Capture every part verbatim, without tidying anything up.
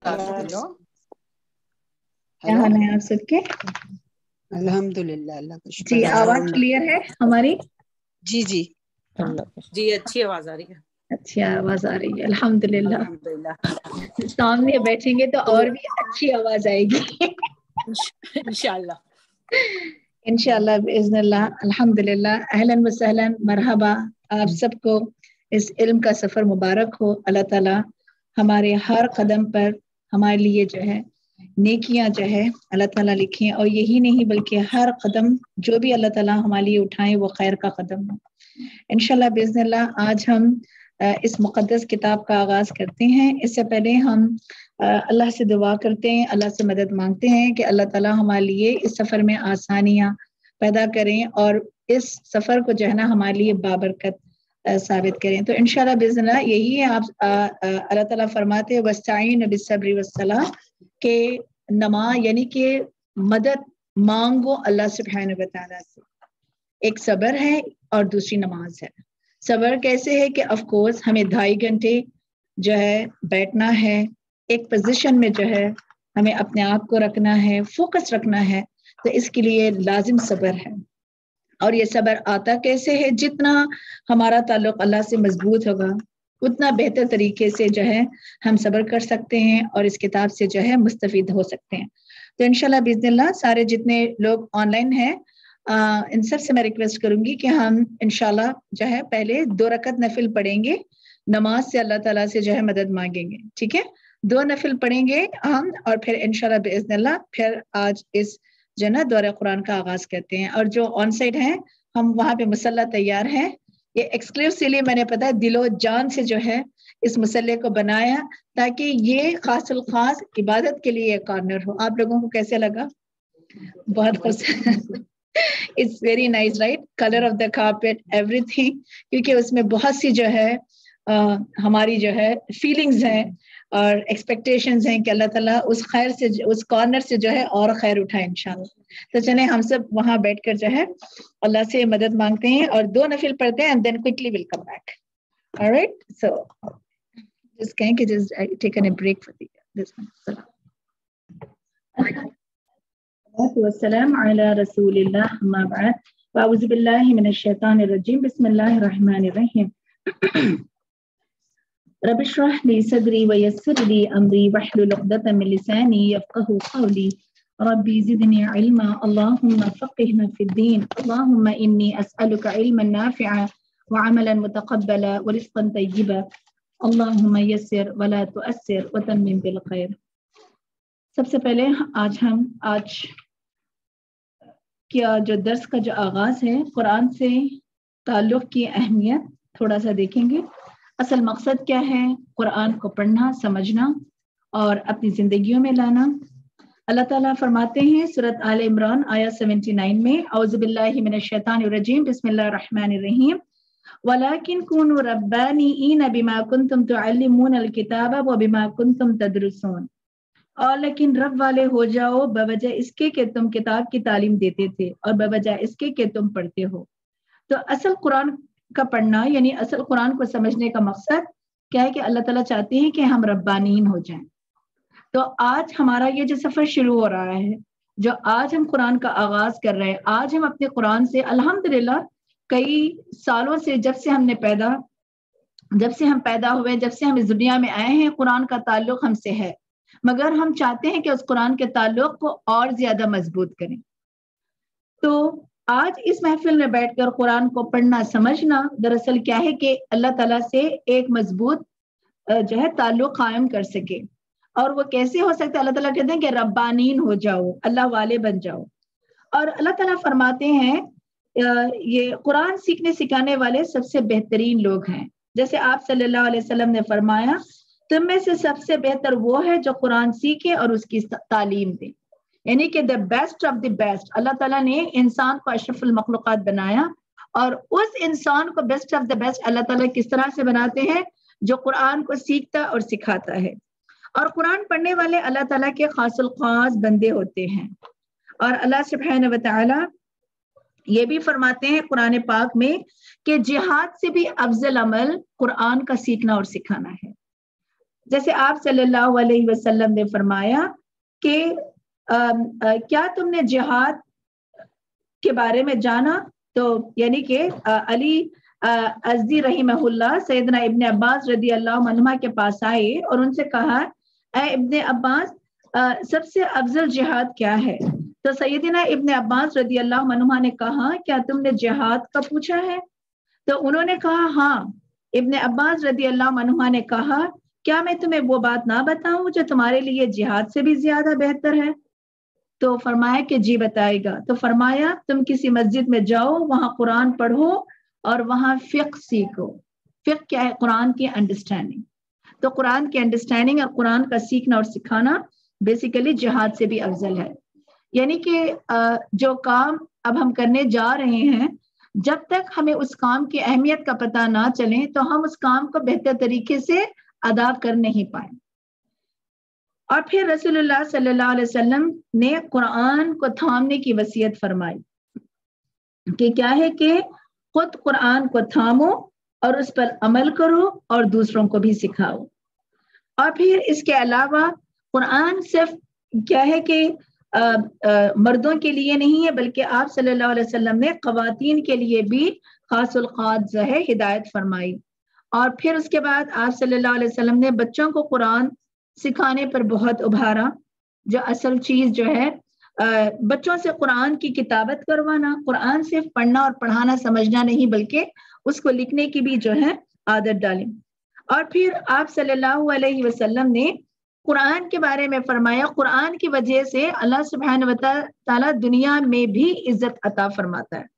Hello, क्या हाल है आप सबके? अल्हम्दुलिल्लाह, अल्लाह का शुक्र जी, है। आवाज क्लियर है हमारी? जी जी जी अच्छी आवाज आ रही है। अच्छी आवाज आ रही है, अल्हम्दुलिल्लाह। अल्हम्दुलिल्लाह, सामने बैठेंगे तो और भी अच्छी आवाज आएगी इंशाल्लाह इंशाल्लाह बिइज़्निल्लाह। अल्हम्दुलिल्लाह, अहलन व सहलन, मरहबा आप सबको। इस इल्म का सफर मुबारक हो। अल्लाह ताला हमारे हर कदम पर हमारे लिए जो है नेकियां जो है अल्लाह ताला लिखें, और यही नहीं बल्कि हर कदम जो भी अल्लाह ताला हमारे लिए उठाएं वो खैर का कदम हो इंशाल्लाह बिइज़्निल्लाह। आज हम इस मुक़द्दस किताब का आगाज करते हैं। इससे पहले हम अल्लाह से दुआ करते हैं, अल्लाह से मदद मांगते हैं कि अल्लाह ताला हमारे लिए इस सफर में आसानियां पैदा करें और इस सफर को जो है ना हमारे लिए बाबरकत साबित करें। तो इंशाल्लाह बिइज़्निल्लाह यही है। आप अल्लाह ताला फरमाते हैं वस्ताईन बिस्सब्रि वस्सलाह के नमा यानी कि मदद मांगो अल्लाह सुब्हानहू व तआला से। एक सब्र है और दूसरी नमाज है। सब्र कैसे है कि ऑफ कोर्स हमें ढाई घंटे जो है बैठना है, एक पोजीशन में जो है हमें अपने आप को रखना है, फोकस रखना है, तो इसके लिए लाजिम सब्र है। और ये सब्र आता कैसे है? जितना हमारा ताल्लुक अल्लाह से मजबूत होगा उतना बेहतर तरीके से जो है हम सब्र कर सकते हैं और इस किताब से जो है मुस्तफीद हो सकते हैं। तो इंशाल्लाह बिइज़्निल्लाह सारे जितने लोग ऑनलाइन हैं इन सब से मैं रिक्वेस्ट करूंगी कि हम इंशाल्लाह जो है पहले दो रकत नफिल पढ़ेंगे, नमाज से अल्लाह ताला से जो है मदद मांगेंगे, ठीक है? दो नफिल पढ़ेंगे हम और फिर इंशाल्लाह बिइज़्निल्लाह फिर आज इस जो ना दौरे कुरान का आगाज करते हैं। और जो ऑन साइड हैं हम वहाँ पे मुसल्ला तैयार है। ये एक्सक्लूसिवली मैंने पता है दिलो जान से जो है इस मुसल्ले को बनाया ताकि ये खासुल खास इबादत के लिए कॉर्नर हो। आप लोगों को कैसे लगा? बहुत खुश it's very nice right, colour of the carpet everything, क्योंकि उसमें बहुत सी जो है आ, हमारी जो है फीलिंग्स हैं और एक्सपेक्टेशंस हैं कि अल्लाह ताला उस खैर से उस कॉर्नर से जो है और खैर उठाए इंशाल्लाह। तो चलें हम सब वहां बैठकर जो है अल्लाह से मदद मांगते हैं और दो नफिल पढ़ते हैं and then quickly will come back. Alright, so just can कि just taken a break for this one. वस्सलाम अला रसूलिल्लाह अम्मा बाद वअऊज़ु बिल्लाहि मिनश शैतानिर रजीम बिस्मिल्लाहिर रहमानिर रहीम। रब्बि इश्रह ली सदरी व यस्सिर ली अमरी वहलुल उक़दतम मिन लिसानी यफ़क़हू क़ौली रब्बी ज़िदनी इल्मा अल्लाहुम्मा फ़क़्हिना फ़िद्दीन अल्लाहुम्मा इन्नी अस्अलुका इल्मन नाफ़िअन व अमलन मुतक़ब्बला व रिज़्क़न तय्यिबा अल्लाहुम्मा यस्सिर व ला तुअस्सिर व तम्मिम बिल खैर। सबसे पहले आज हम आज क्या जो दर्स का जो आगाज है कुरान से ताल्लुक़ की अहमियत थोड़ा सा देखेंगे। असल मकसद क्या है? कुरान को पढ़ना, समझना और अपनी जिंदगियों में लाना। अल्लाह ताला फरमाते हैं सूरत आल इमरान आया उन्यासी में, औज़ु बिल्लाहि मिनश शैतानिर रजीम बिस्मिल्लाहिर रहमानिर रहीम वलाकिन कुनू रब्बानीईन बिमा कुंतुम तुअल्लिमूनल किताब व बिमा कुंतुम तदरुसून। और लेकिन रब वाले हो जाओ बवजह इसके कि तुम किताब की तालीम देते थे और बवजह इसके कि तुम पढ़ते हो। तो असल कुरान का पढ़ना यानी असल कुरान को समझने का मकसद क्या है कि अल्लाह ताला चाहते हैं कि हम रब्बानीन हो जाएं। तो आज हमारा ये जो सफर शुरू हो रहा है, जो आज हम कुरान का आगाज कर रहे हैं, आज हम अपने कुरान से अल्हम्दुलिल्लाह कई सालों से जब से हमने पैदा जब से हम पैदा हुए जब से हम इस दुनिया में आए हैं कुरान का ताल्लुक हमसे है, मगर हम चाहते हैं कि उस कुरान के ताल्लुक को और ज्यादा मजबूत करें। तो आज इस महफिल में बैठकर कुरान को पढ़ना समझना दरअसल क्या है कि अल्लाह ताला से एक मजबूत जो है ताल्लुक कायम कर सके। और वो कैसे हो सकता है? अल्लाह ताला कहते हैं कि रब्बानीन हो जाओ, अल्लाह वाले बन जाओ। और अल्लाह ताला फरमाते हैं ये कुरान सीखने सिखाने वाले सबसे बेहतरीन लोग हैं। जैसे आप सल्लल्लाहु अलैहि वसल्लम ने फरमाया तुम में से सबसे बेहतर वो है जो कुरान सीखे और उसकी तालीम दे, यानी कि the best of the best. अल्लाह ताला ने इंसान को अशरफुल मखलूकात बनाया और उस इंसान को बेस्ट ऑफ द बेस्ट अल्लाह ताला किस तरह से बनाते हैं? जो कुरान को सीखता और सिखाता है। और कुरान पढ़ने वाले अल्लाह ताला के खासुल खास बंदे होते हैं। और अल्लाह सुब्हानहू व तआला ये भी फरमाते हैं कुरान पाक में कि जिहाद से भी अफजल अमल कुरान का सीखना और सिखाना है। جیسے آپ صلی اللہ علیہ وسلم نے فرمایا کہ آ, آ, کیا تم نے جہاد کے بارے میں جانا؟ تو یعنی کہ آ, علی ازدی رحمہ اللہ سیدنا ابن عباس رضی اللہ عنہما کے پاس آئے اور ان سے کہا اے ابن عباس سب سے افضل جہاد کیا ہے؟ تو سیدنا ابن عباس رضی اللہ عنہما نے کہا کیا تم نے جہاد کا پوچھا ہے؟ تو انہوں نے کہا ہاں۔ ابن عباس رضی اللہ عنہما نے کہا کیا میں تمہیں وہ بات نہ بتاؤں جو تمہارے لیے جہاد سے بھی زیادہ بہتر ہے؟ تو فرمایا کہ جی بتائے گا۔ تو فرمایا تم کسی مسجد میں جاؤ، وہاں قرآن پڑھو اور وہاں فقہ سیکھو۔ فقہ کیا ہے؟ قرآن کی انڈرسٹینڈنگ۔ تو قرآن کی انڈرسٹینڈنگ اور قرآن کا سیکھنا اور سکھانا بیسیکلی جہاد سے بھی افضل ہے۔ یعنی کہ جو کام اب ہم کرنے جا رہے ہیں، جب تک ہمیں اس کام کی اہمیت کا پتہ نہ چلے تو ہم اس کام کو بہتر طریقے سے ادا کر نہیں پائیں۔ اور پھر رسول اللہ صلی اللہ علیہ وسلم نے قرآن کو تھامنے کی وصیت فرمائی کہ کیا ہے کہ خود قرآن کو تھامو اور اس پر عمل کرو اور دوسروں کو بھی سکھاؤ۔ اور پھر اس کے علاوہ قرآن صرف کیا ہے کہ آ, آ, مردوں کے لیے نہیں ہے، بلکہ آپ صلی اللہ علیہ وسلم نے خواتین کے لیے بھی خاص الخاص جو ہے ہدایت فرمائی۔ اور پھر اس کے بعد آپ صلی اللہ علیہ وسلم نے بچوں کو قرآن سکھانے پر بہت ابھارا۔ جو اصل چیز جو ہے آ, بچوں سے قرآن کی کتابت کروانا، قرآن صرف پڑھنا اور پڑھانا سمجھنا نہیں بلکہ اس کو لکھنے کی بھی جو ہے عادت ڈالیں۔ اور پھر آپ صلی اللہ علیہ وسلم نے قرآن کے بارے میں فرمایا قرآن کی وجہ سے اللہ سبحانہ و تعالیٰ دنیا میں بھی عزت عطا فرماتا ہے،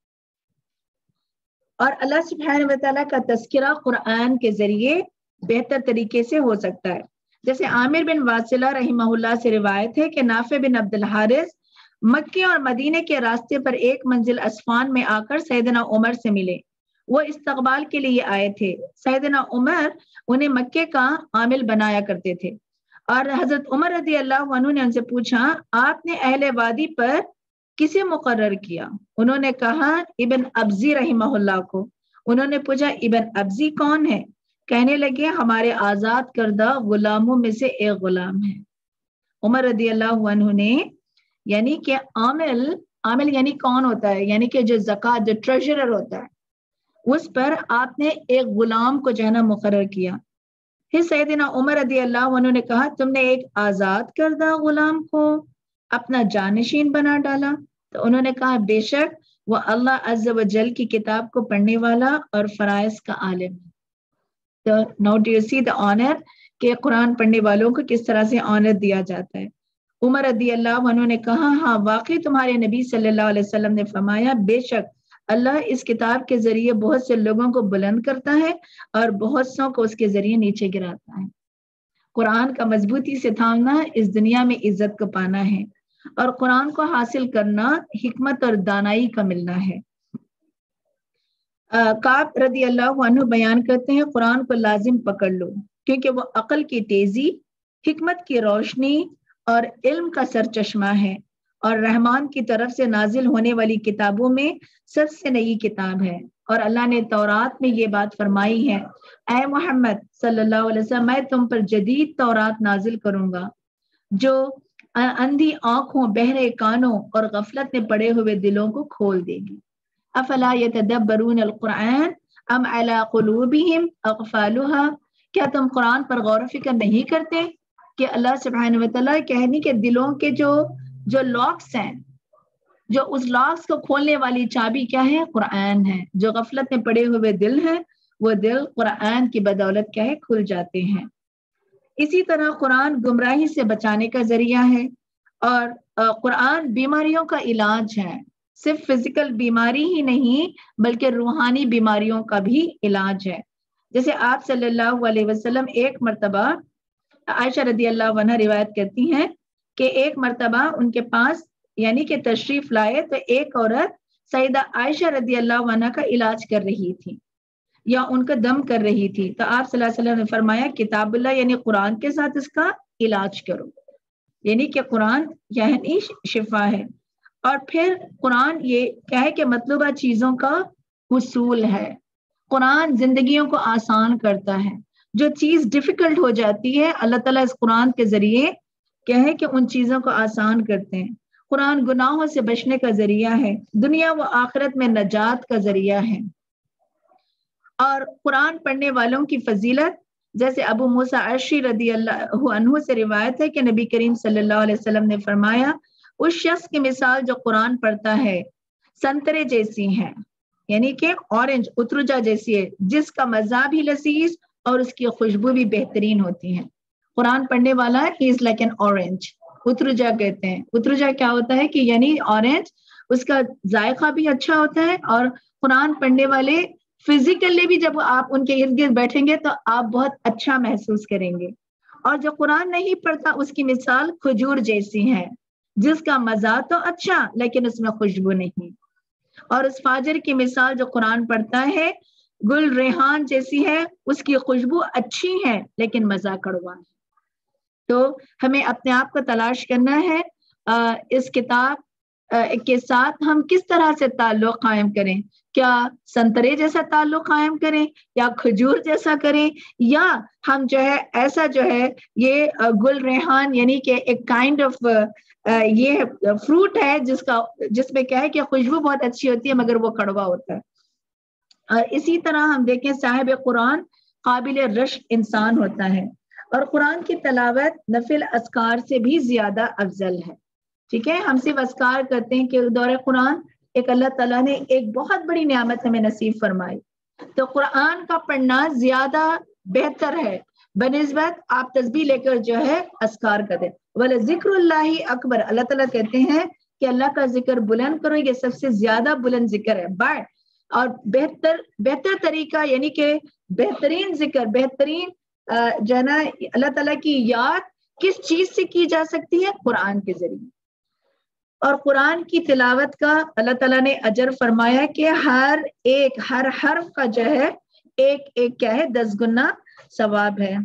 اور اللہ سبحانہ و تعالیٰ کا تذکرہ قرآن کے ذریعے بہتر طریقے سے ہو سکتا ہے۔ جیسے عامر بن واصلہ رحمہ اللہ سے روایت ہے کہ نافع بن عبد الحارث مکے اور مدینے کے راستے پر ایک منزل اسفان میں آ کر سیدنا عمر سے ملے۔ وہ استقبال کے لیے آئے تھے۔ سیدنا عمر انہیں مکے کا عامل بنایا کرتے تھے، اور حضرت عمر رضی اللہ عنہ نے ان سے پوچھا آپ نے اہل وادی پر کسے مقرر کیا؟ انہوں نے کہا ابن ابزی رحمہ اللہ کو۔ انہوں نے پوچھا ابن ابزی کون ہے؟ کہنے لگے ہمارے آزاد کردہ غلاموں میں سے ایک غلام ہے۔ عمر رضی اللہ عنہ نے یعنی کہ عامل عامل یعنی کون ہوتا ہے؟ یعنی کہ جو زکوٰۃ جو ٹریجرر ہوتا ہے، اس پر آپ نے ایک غلام کو جو ہے نا مقرر کیا۔ پھر سیدنا عمر رضی اللہ عنہ نے کہا تم نے ایک آزاد کردہ غلام کو اپنا جانشین بنا ڈالا؟ تو انہوں نے کہا بے شک وہ اللہ عز و جل کی کتاب کو پڑھنے والا اور فرائض کا عالم ہے۔ تو now do you see the honour کہ قرآن پڑھنے والوں کو کس طرح سے آنر دیا جاتا ہے۔ عمر رضی اللہ عنہ نے کہا ہاں واقعی تمہارے نبی صلی اللہ علیہ وسلم نے فرمایا بے شک اللہ اس کتاب کے ذریعے بہت سے لوگوں کو بلند کرتا ہے اور بہت سوں کو اس کے ذریعے نیچے گراتا ہے۔ قرآن کا مضبوطی سے تھامنا اس دنیا میں عزت کو پانا ہے، اور قرآن کو حاصل کرنا حکمت اور دانائی کا ملنا ہے۔ کعب رضی اللہ عنہ بیان کرتے ہیں قرآن کو لازم پکڑ لو کیونکہ وہ عقل کی تیزی، حکمت کی روشنی اور علم کا سرچشمہ ہے، اور رحمان کی طرف سے نازل ہونے والی کتابوں میں سب سے نئی کتاب ہے۔ اور اللہ نے تورات میں یہ بات فرمائی ہے اے محمد صلی اللہ علیہ وسلم میں تم پر جدید تورات نازل کروں گا جو اندھی آنکھوں، بہرے کانوں اور غفلت میں پڑے ہوئے دلوں کو کھول دے گی۔ افلا یتدبرون القرآن ام علی قلوبہم اقفالها، کیا تم قرآن پر غور و فکر نہیں کرتے کہ اللہ سبحانہ و تعالیٰ کہنی کہ دلوں کے جو جو لاکس ہیں، جو اس لاکس کو کھولنے والی چابی کیا ہے؟ قرآن ہے۔ جو غفلت میں پڑے ہوئے دل ہیں وہ دل قرآن کی بدولت کیا ہے؟ کھل جاتے ہیں۔ اسی طرح قرآن گمراہی سے بچانے کا ذریعہ ہے، اور قرآن بیماریوں کا علاج ہے۔ صرف فزیکل بیماری ہی نہیں بلکہ روحانی بیماریوں کا بھی علاج ہے۔ جیسے آپ صلی اللہ علیہ وسلم ایک مرتبہ، عائشہ رضی اللہ عنہ روایت کرتی ہیں کہ ایک مرتبہ ان کے پاس یعنی کہ تشریف لائے تو ایک عورت سیدہ عائشہ رضی اللہ عنہ کا علاج کر رہی تھی یا ان کا دم کر رہی تھی، تو آپ صلی اللہ علیہ وسلم نے فرمایا کتاب اللہ یعنی قرآن کے ساتھ اس کا علاج کرو، یعنی کہ قرآن یعنی شفا ہے۔ اور پھر قرآن یہ کیا ہے کہ مطلوبہ چیزوں کا حصول ہے۔ قرآن زندگیوں کو آسان کرتا ہے، جو چیز ڈیفیکلٹ ہو جاتی ہے اللہ تعالیٰ اس قرآن کے ذریعے کیا ہے کہ ان چیزوں کو آسان کرتے ہیں. قرآن گناہوں سے بچنے کا ذریعہ ہے، دنیا و آخرت میں نجات کا ذریعہ ہے. اور قرآن پڑھنے والوں کی فضیلت جیسے ابو موسیٰ اشعری رضی اللہ عنہ سے روایت ہے کہ نبی کریم صلی اللہ علیہ وسلم نے فرمایا اس شخص کی مثال جو قرآن پڑھتا ہے سنترے جیسی ہے، یعنی کہ اورنج اترجا جیسی ہے، جس کا مزہ بھی لذیذ اور اس کی خوشبو بھی بہترین ہوتی ہے. قرآن پڑھنے والا ہی از لائک این اورنج، اترجا کہتے ہیں. اترجا کیا ہوتا ہے کہ یعنی اورنج، اس کا ذائقہ بھی اچھا ہوتا ہے، اور قرآن پڑھنے والے فزیکلی بھی جب آپ ان کے ارد گرد بیٹھیں گے تو آپ بہت اچھا محسوس کریں گے. اور جو قرآن نہیں پڑھتا اس کی مثال کھجور جیسی ہے، جس کا مزہ تو اچھا لیکن اس میں خوشبو نہیں. اور اس فاجر کی مثال جو قرآن پڑھتا ہے گل ریحان جیسی ہے، اس کی خوشبو اچھی ہے لیکن مزہ کڑوا ہے. تو ہمیں اپنے آپ کو تلاش کرنا ہے اس کتاب کے ساتھ ہم کس طرح سے تعلق قائم کریں. کیا سنترے جیسا تعلق قائم کریں، یا کھجور جیسا کریں، یا ہم جو ہے ایسا جو ہے یہ گل ریحان یعنی کہ ایک کائنڈ آف یہ فروٹ ہے جس کا جس میں کیا ہے کہ خوشبو بہت اچھی ہوتی ہے مگر وہ کڑوا ہوتا ہے. اور اسی طرح ہم دیکھیں صاحب قرآن قابل رشک انسان ہوتا ہے، اور قرآن کی تلاوت نفل اذکار سے بھی زیادہ افضل ہے. ٹھیک ہے، ہم صرف اذکار کرتے ہیں کہ دور قرآن ایک اللہ تعالیٰ نے ایک بہت بڑی نعمت ہمیں نصیب فرمائی، تو قرآن کا پڑھنا زیادہ بہتر ہے بنسبت آپ تسبیح لے کر جو ہے اذکار کریں. وَلَا ذِكْرُ اللَّهِ اکبر، اللہ تعالیٰ کہتے ہیں کہ اللہ کا ذکر بلند کرو، یہ سب سے زیادہ بلند ذکر ہے. بٹ اور بہتر بہتر طریقہ یعنی کہ بہترین ذکر، بہترین جو ہے نا اللہ تعالیٰ کی یاد کس چیز سے کی جا سکتی ہے؟ قرآن کے ذریعے. اور قرآن کی تلاوت کا اللہ تعالیٰ نے اجر فرمایا کہ ہر ایک ہر حرف کا جو ہے ایک ایک کیا ہے دس گنا ثواب ہے.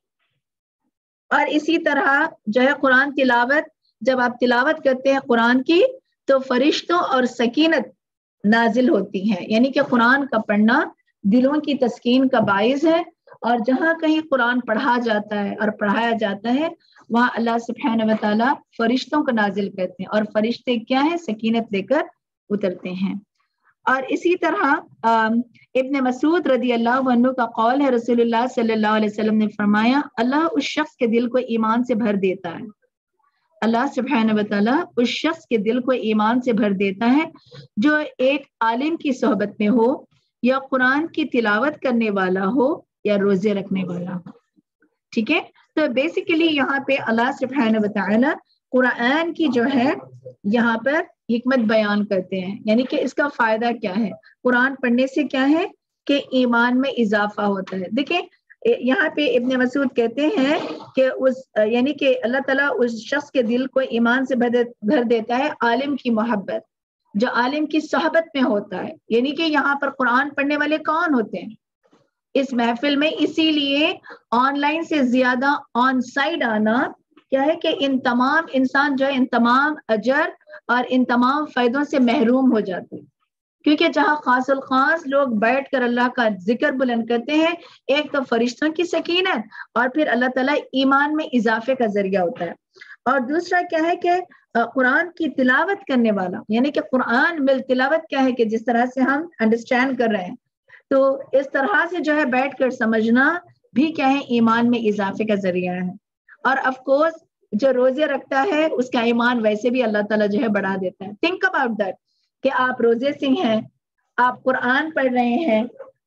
اور اسی طرح جو ہے قرآن تلاوت جب آپ تلاوت کرتے ہیں قرآن کی تو فرشتوں اور سکینت نازل ہوتی ہیں، یعنی کہ قرآن کا پڑھنا دلوں کی تسکین کا باعث ہے. اور جہاں کہیں قرآن پڑھا جاتا ہے اور پڑھایا جاتا ہے وہاں اللہ سبحانہ و تعالیٰ فرشتوں کو نازل کرتے ہیں، اور فرشتے کیا ہیں؟ سکینت لے کر اترتے ہیں. اور اسی طرح ابن مسعود رضی اللہ عنہ کا قول ہے، رسول اللہ صلی اللہ علیہ وسلم نے فرمایا اللہ اس شخص کے دل کو ایمان سے بھر دیتا ہے، اللہ سبحانہ و تعالیٰ اس شخص کے دل کو ایمان سے بھر دیتا ہے جو ایک عالم کی صحبت میں ہو، یا قرآن کی تلاوت کرنے والا ہو، یا روزے رکھنے والا ہو. ٹھیک ہے، تو بیسیکلی یہاں پہ اللہ سبحانہ و تعالیٰ قرآن کی جو ہے یہاں پر حکمت بیان کرتے ہیں، یعنی کہ اس کا فائدہ کیا ہے. قرآن پڑھنے سے کیا ہے کہ ایمان میں اضافہ ہوتا ہے. دیکھیں یہاں پہ ابن مسعود کہتے ہیں کہ اس یعنی کہ اللہ تعالیٰ اس شخص کے دل کو ایمان سے بھر دیتا ہے عالم کی محبت، جو عالم کی صحبت میں ہوتا ہے. یعنی کہ یہاں پر قرآن پڑھنے والے کون ہوتے ہیں اس محفل میں؟ اسی لیے آن لائن سے زیادہ آن سائٹ آنا کیا ہے کہ ان تمام انسان جو ہے ان تمام اجر اور ان تمام فائدوں سے محروم ہو جاتے ہیں، کیونکہ جہاں خاص الخاص لوگ بیٹھ کر اللہ کا ذکر بلند کرتے ہیں، ایک تو فرشتوں کی سکینت اور پھر اللہ تعالیٰ ایمان میں اضافے کا ذریعہ ہوتا ہے. اور دوسرا کیا ہے کہ قرآن کی تلاوت کرنے والا، یعنی کہ قرآن مل تلاوت کیا ہے کہ جس طرح سے ہم انڈرسٹینڈ کر رہے ہیں، تو اس طرح سے جو ہے بیٹھ کر سمجھنا بھی کیا ہے ایمان میں اضافے کا ذریعہ ہے. اور آف کورس جو روزے رکھتا ہے اس کا ایمان ویسے بھی اللہ تعالیٰ جو ہے بڑھا دیتا ہے. تھنک اباؤٹ دیٹ کہ آپ روزے سے ہیں، آپ قرآن پڑھ رہے ہیں،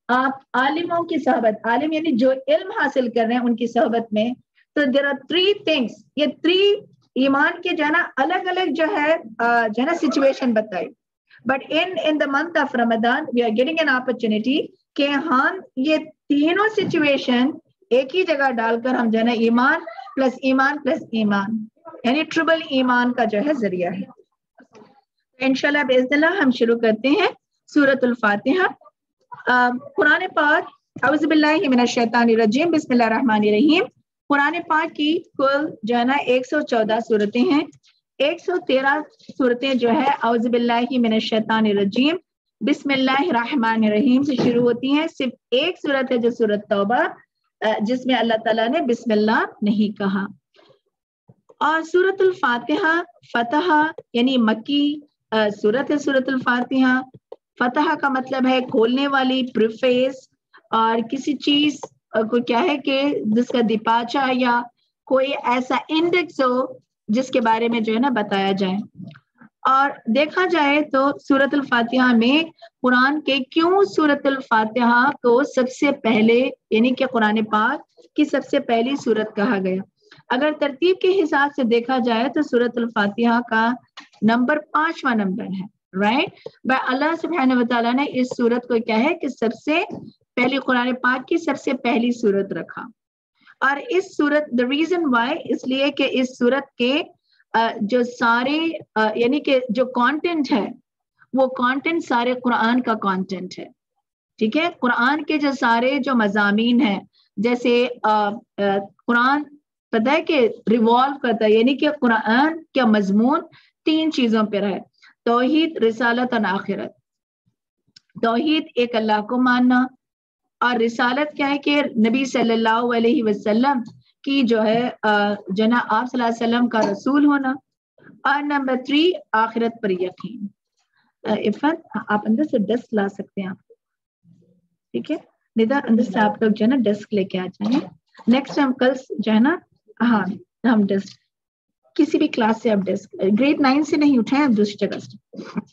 آپ عالموں کی صحبت، عالم یعنی جو علم حاصل کر رہے ہیں ان کی صحبت میں، تو دیر آر تھری تھنگس، یہ تھری ایمان کے جو ہے نا الگ الگ جو ہے جو ہے نا سچویشن بتائی. But in in the month of Ramadan, we are getting an opportunity کہ ہم یہ تینوں سچویشن ایک ہی جگہ ڈال کر ہم جو ہے نا ایمان پلس ایمان پلس ایمان یعنی ٹریبل ایمان کا جو ہے ذریعہ ہے. انشاءاللہ باذن اللہ ہم شروع کرتے ہیں سورۃ الفاتحہ. قرآن پاک اعوذ باللہ من الشیطان الرجیم بسم اللہ الرحمن الرحیم. قرآن پاک کی کل جو ہے نا ایک سو چودہ صورتیں ہیں. ایک سو تیرہ صورتیں جو ہے اعوذ باللہ من الشیطان الرجیم بسم اللہ الرحمن الرحیم سے شروع ہوتی ہیں. صرف ایک صورت ہے جو سورۃ توبہ جس میں اللہ تعالیٰ نے بسم اللہ نہیں کہا. اور سورۃ الفاتحہ فتح یعنی مکی سورت ہے. سورۃ الفاتحہ فتح کا مطلب ہے کھولنے والی، پریفیس، اور کسی چیز کو کیا ہے کہ جس کا دیپاچہ یا کوئی ایسا انڈیکس ہو جس کے بارے میں جو ہے نا بتایا جائے. اور دیکھا جائے تو سورۃ الفاتحہ میں قرآن کے کیوں سورۃ الفاتحہ کو سب سے پہلے یعنی کہ قرآن پاک کی سب سے پہلی سورت کہا گیا. اگر ترتیب کے حساب سے دیکھا جائے تو سورۃ الفاتحہ کا نمبر پانچواں نمبر ہے، رائٹ. اللہ سبحانہ و تعالیٰ نے اس سورت کو کیا ہے کہ سب سے پہلی قرآن پاک کی سب سے پہلی سورت رکھا. اور اس سورت the reason why اس لیے کہ اس سورت کے جو سارے یعنی کہ جو کانٹینٹ ہے وہ کانٹینٹ سارے قرآن کا کانٹینٹ ہے. ٹھیک ہے، قرآن کے جو سارے جو مضامین ہیں، جیسے قرآن پتہ ہے کہ ریوالو کرتا ہے، یعنی کہ قرآن کا مضمون تین چیزوں پر ہے: توحید، رسالت اور آخرت. توحید ایک اللہ کو ماننا، اور رسالت کیا ہے کہ نبی صلی اللہ علیہ وسلم کی جو ہے جو نا آپ صلی اللہ علیہ وسلم کا رسول ہونا، اور نمبر تھری آخرت پر یقین. عرفان آپ اندر سے ڈسک لا سکتے ہیں، آپ ٹھیک ہے. ندا اندر سے آپ لوگ جو ہے نا ڈسک لے کے آ جائیں. نیکسٹ ہم کل جو ہے نا ہاں ہم ڈسک کسی بھی کلاس سے آپ ڈسک گریڈ نائن سے نہیں اٹھائیں، آپ دوسری جگہ سے.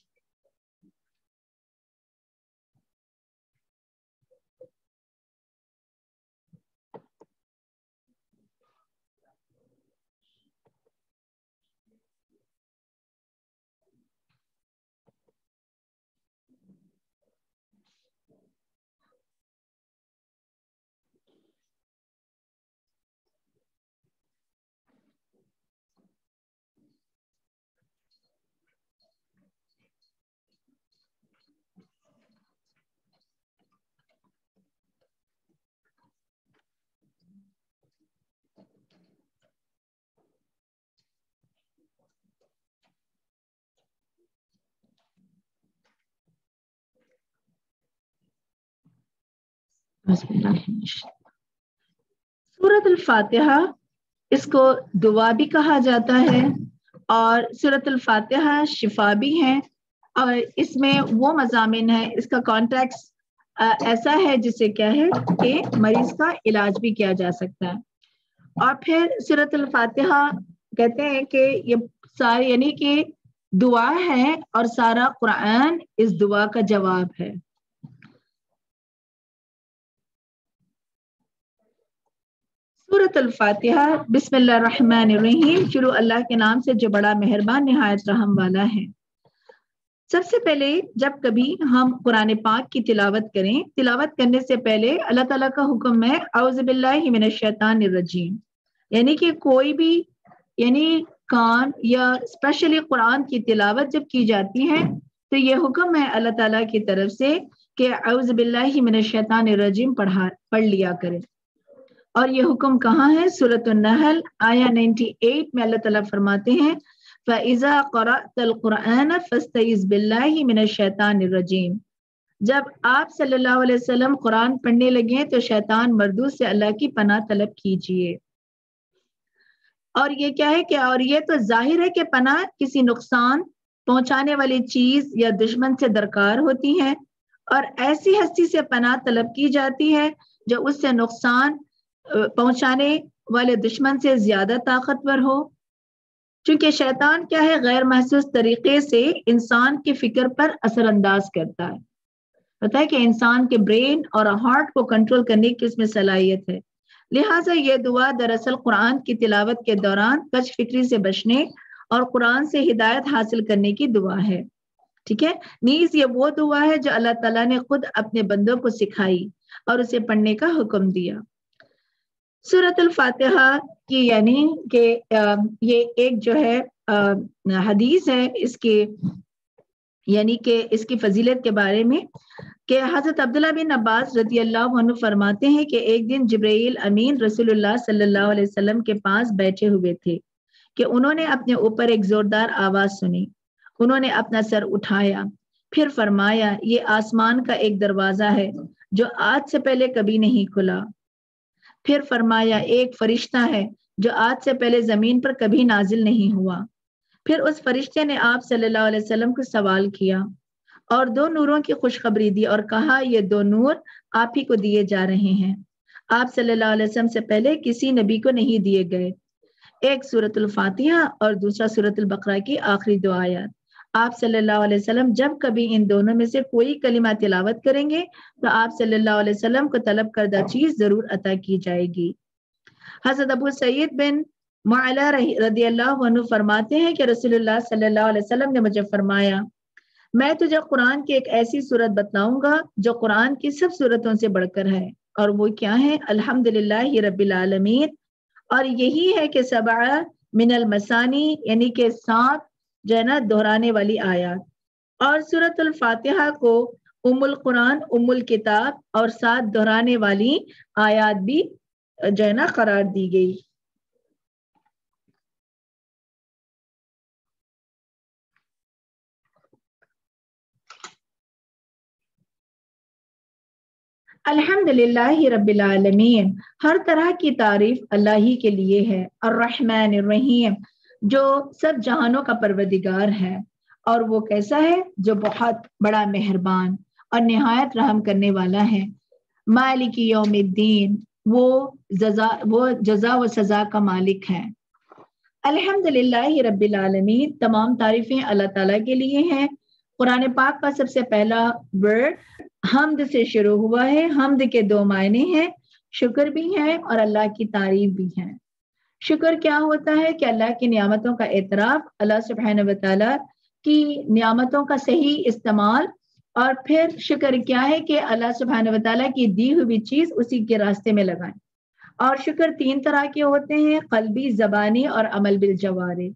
سورۃ الفاتحہ اس کو دعا بھی کہا جاتا ہے، اور سورۃ الفاتحہ شفا بھی ہے، اور اس میں وہ مضامین ہے، اس کا کانٹیکس ایسا ہے جسے کیا ہے کہ مریض کا علاج بھی کیا جا سکتا ہے. اور پھر سورۃ الفاتحہ کہتے ہیں کہ یہ ساری یعنی کہ دعا ہے، اور سارا قرآن اس دعا کا جواب ہے. سورۃ الفاتحہ بسم اللہ الرحمن الرحیم، شروع اللہ کے نام سے جو بڑا مہربان نہایت رحم والا ہے. سب سے پہلے جب کبھی ہم قرآن پاک کی تلاوت کریں، تلاوت کرنے سے پہلے اللہ تعالیٰ کا حکم ہے اعوذ باللہ من الشیطان الرجیم، یعنی کہ کوئی بھی یعنی کان یا اسپیشلی قرآن کی تلاوت جب کی جاتی ہے تو یہ حکم ہے اللہ تعالیٰ کی طرف سے کہ اعوذ باللہ من الشیطان الرجیم پڑھا پڑھ لیا کرے. اور یہ حکم کہاں ہے؟ سورۃ النحل آیا اٹھانوے میں اللہ تعالیٰ فرماتے ہیں فَإِذَا قَرَأْتَ الْقُرْآنَ فَاسْتَعِذْ بِاللَّهِ مِنَ الشَّيْطَانِ الرَّجِيمِ. جب آپ صلی اللہ علیہ وسلم قرآن پڑھنے لگے تو شیطان مردود سے اللہ کی پناہ طلب کیجئے. اور یہ کیا ہے کہ اور یہ تو ظاہر ہے کہ پناہ کسی نقصان پہنچانے والی چیز یا دشمن سے درکار ہوتی ہے، اور ایسی ہستی سے پناہ طلب کی جاتی ہے جو اس سے نقصان پہنچانے والے دشمن سے زیادہ طاقتور ہو. چونکہ شیطان کیا ہے غیر محسوس طریقے سے انسان کی فکر پر اثر انداز کرتا ہے. پتہ ہے کہ انسان کے برین اور ہارٹ کو کنٹرول کرنے کی اس میں صلاحیت ہے. لہٰذا یہ دعا دراصل قرآن کی تلاوت کے دوران کج فکری سے بچنے اور قرآن سے ہدایت حاصل کرنے کی دعا ہے. ٹھیک ہے، نیز یہ وہ دعا ہے جو اللہ تعالیٰ نے خود اپنے بندوں کو سکھائی اور اسے پڑھنے کا حکم دیا. سورۃ الفاتحہ کی یعنی کہ یہ ایک جو ہے حدیث ہے اس کے یعنی کہ اس کی فضیلت کے بارے میں کہ حضرت عبداللہ بن عباس رضی اللہ عنہ فرماتے ہیں کہ ایک دن جبرائیل امین رسول اللہ صلی اللہ علیہ وسلم کے پاس بیٹھے ہوئے تھے کہ انہوں نے اپنے اوپر ایک زوردار آواز سنی. انہوں نے اپنا سر اٹھایا، پھر فرمایا یہ آسمان کا ایک دروازہ ہے جو آج سے پہلے کبھی نہیں کھلا. پھر فرمایا ایک فرشتہ ہے جو آج سے پہلے زمین پر کبھی نازل نہیں ہوا۔ پھر اس فرشتے نے آپ صلی اللہ علیہ وسلم کو سوال کیا اور دو نوروں کی خوشخبری دی اور کہا یہ دو نور آپ ہی کو دیے جا رہے ہیں، آپ صلی اللہ علیہ وسلم سے پہلے کسی نبی کو نہیں دیے گئے، ایک سورۃ الفاتحہ اور دوسرا سورۃ البقرہ کی آخری دو آیات۔ آپ صلی اللہ علیہ وسلم جب کبھی ان دونوں میں سے کوئی کلمہ تلاوت کریں گے تو آپ صلی اللہ علیہ وسلم کو طلب کردہ چیز ضرور عطا کی جائے گی۔ حضرت ابو سعید بن معلا رضی اللہ عنہ فرماتے ہیں کہ رسول اللہ صلی اللہ علیہ وسلم نے مجھے فرمایا میں تجھے قرآن کی ایک ایسی صورت بتلاؤں گا جو قرآن کی سب صورتوں سے بڑھ کر ہے، اور وہ کیا ہے؟ الحمدللہ رب العالمین، اور یہی ہے کہ سبع من المثانی یعنی کہ سات جو ہے نا دہرانے والی آیات، اور سورۃ الفاتحہ کو ام القرآن ام الکتاب اور سات دہرانے والی آیات بھی جو ہے نا قرار دی گئی۔ الحمدللہ رب العالمین، ہر طرح کی تعریف اللہ ہی کے لیے ہے، الرحمن الرحیم، جو سب جہانوں کا پروردگار ہے، اور وہ کیسا ہے؟ جو بہت بڑا مہربان اور نہایت رحم کرنے والا ہے، مالک یوم الدین، وہ جزا وہ جزا و سزا کا مالک ہے۔ الحمدللہ رب العالمین، تمام تعریفیں اللہ تعالیٰ کے لیے ہیں۔ قرآن پاک کا سب سے پہلا ورڈ حمد سے شروع ہوا ہے۔ حمد کے دو معنی ہیں، شکر بھی ہے اور اللہ کی تعریف بھی ہے۔ شکر کیا ہوتا ہے؟ کہ اللہ کی نعمتوں کا اعتراف، اللہ سبحانہ و تعالیٰ کی نعمتوں کا صحیح استعمال، اور پھر شکر کیا ہے؟ کہ اللہ سبحانہ و تعالیٰ کی دی ہوئی چیز اسی کے راستے میں لگائیں۔ اور شکر تین طرح کے ہوتے ہیں، قلبی، زبانی اور عمل بالجوارح۔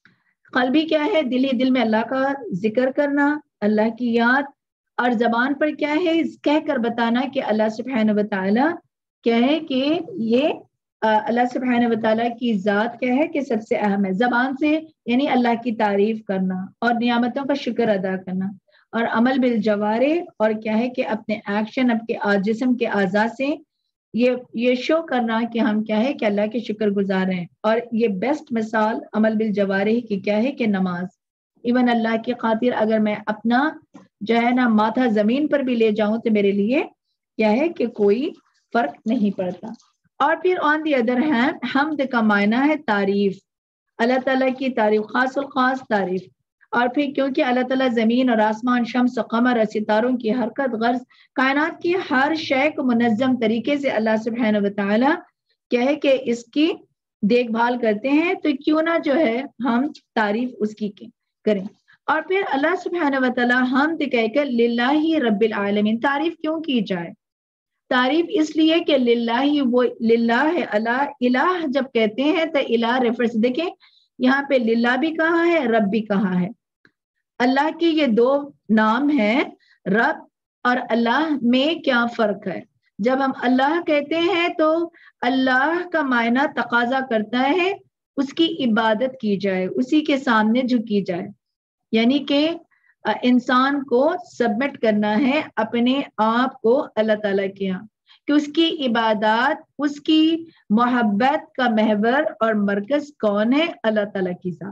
قلبی کیا ہے؟ دل ہی دل میں اللہ کا ذکر کرنا، اللہ کی یاد، اور زبان پر کیا ہے؟ کہہ کر بتانا کہ اللہ سبحانہ و تعالیٰ کیا ہے کہ یہ اللہ سبحانہ و تعالیٰ کی ذات کیا ہے کہ سب سے اہم ہے۔ زبان سے یعنی اللہ کی تعریف کرنا اور نعمتوں کا شکر ادا کرنا، اور عمل بالجوارح اور کیا ہے کہ اپنے ایکشن، اپنے جسم کے اعضاء سے یہ یہ شو کرنا کہ ہم کیا ہے کہ اللہ کے شکر گزار ہیں۔ اور یہ بیسٹ مثال عمل بالجوارح کی کیا ہے کہ نماز، ایون اللہ کی خاطر اگر میں اپنا جو ہے نا ماتھا زمین پر بھی لے جاؤں تو میرے لیے کیا ہے کہ کوئی فرق نہیں پڑتا۔ اور پھر آن دی ادر ہینڈ حمد کا معنی ہے تعریف، اللہ تعالیٰ کی تعریف، خاص الخاص تعریف۔ اور پھر کیونکہ اللہ تعالیٰ زمین اور آسمان، شمس و قمر اور ستاروں کی حرکت، غرض کائنات کی ہر شے کو منظم طریقے سے اللہ سبحانہ و تعالیٰ کیا ہے کہ اس کی دیکھ بھال کرتے ہیں، تو کیوں نہ جو ہے ہم تعریف اس کی کریں۔ اور پھر اللہ سبحانہ و تعالیٰ حمد کہہ کر للہ رب العالمین، تعریف کیوں کی جائے؟ تعریف اس لیے کہ للہ وہ للہ ہے، اللہ الہ جب کہتے ہیں تو الہ ریفرنس دیکھیں یہاں پہ للہ بھی کہا ہے، رب بھی کہا ہے۔ اللہ کی یہ دو نام ہیں، رب اور اللہ میں کیا فرق ہے؟ جب ہم اللہ کہتے ہیں تو اللہ کا معنی تقاضا کرتا ہے اس کی عبادت کی جائے، اسی کے سامنے جھکی جائے، یعنی کہ انسان کو سبمٹ کرنا ہے اپنے آپ کو اللہ تعالیٰ کے یہاں، کہ اس کی عبادات، اس کی محبت کا محور اور مرکز کون ہے؟ اللہ تعالیٰ کی ذات۔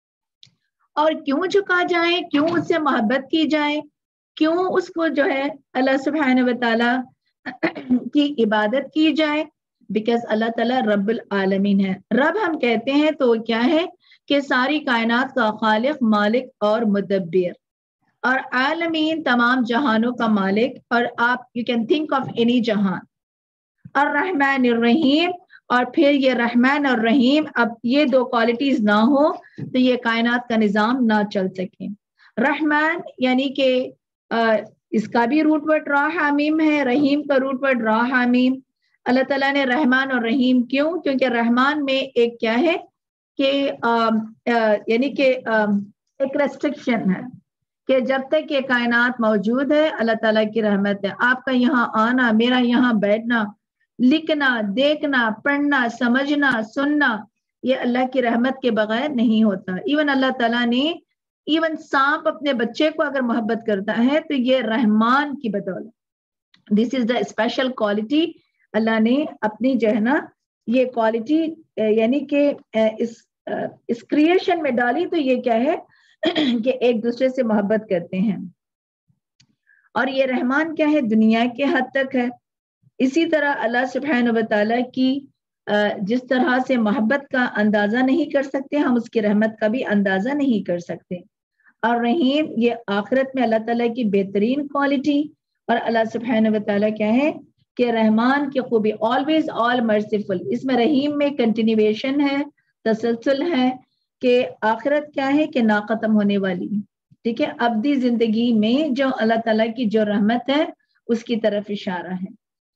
اور کیوں جھکا جائے؟ کیوں اس سے محبت کی جائے؟ کیوں اس کو جو ہے اللہ سبحانہ و تعالیٰ کی عبادت کی جائے؟ بیکاز اللہ تعالیٰ رب العالمین ہے۔ رب ہم کہتے ہیں تو کیا ہے کہ ساری کائنات کا خالق، مالک اور مدبر، اور عالمین تمام جہانوں کا مالک، اور آپ you can think of any جہان۔ الرحمن الرحیم، اور پھر یہ رحمان اور رحیم، اب یہ دو کوالٹیز نہ ہو تو یہ کائنات کا نظام نہ چل سکے۔ رحمان یعنی کہ اس کا بھی روٹ ورڈ را حامیم ہے، رحیم کا روٹ ورڈ را حامیم۔ اللہ تعالیٰ نے رحمان اور رحیم کیوں؟ کیونکہ رحمان میں ایک کیا ہے کہ یعنی کہ ایک ریسٹرکشن ہے کہ جب تک یہ کائنات موجود ہے اللہ تعالیٰ کی رحمت ہے۔ آپ کا یہاں آنا، میرا یہاں بیٹھنا، لکھنا، دیکھنا، پڑھنا، سمجھنا، سننا، یہ اللہ کی رحمت کے بغیر نہیں ہوتا۔ ایون اللہ تعالیٰ نے ایون سانپ اپنے بچے کو اگر محبت کرتا ہے تو یہ رحمان کی بدولت، دس از دا اسپیشل کوالٹی اللہ نے اپنی جو ہے نا یہ کوالٹی یعنی کہ اس اس کریشن میں ڈالی، تو یہ کیا ہے کہ ایک دوسرے سے محبت کرتے ہیں. اور یہ رحمان کیا ہے؟ دنیا کے حد تک ہے. اسی طرح اللہ سبحانہ و تعالیٰ کی جس طرح سے محبت کا اندازہ نہیں کر سکتے، ہم اس کی رحمت کا بھی اندازہ نہیں کر سکتے. اور رحیم یہ آخرت میں اللہ تعالیٰ کی بہترین کوالٹی. اور اللہ سبحانہ و تعالیٰ کیا ہے کہ رحمان کی خوبی always all merciful. اس میں رحیم میں کنٹینیویشن ہے، تسلسل ہے، کہ آخرت کیا ہے کہ ناختم ہونے والی. ٹھیک ہے، ابدی زندگی میں جو اللہ تعالیٰ کی جو رحمت ہے اس کی طرف اشارہ ہے.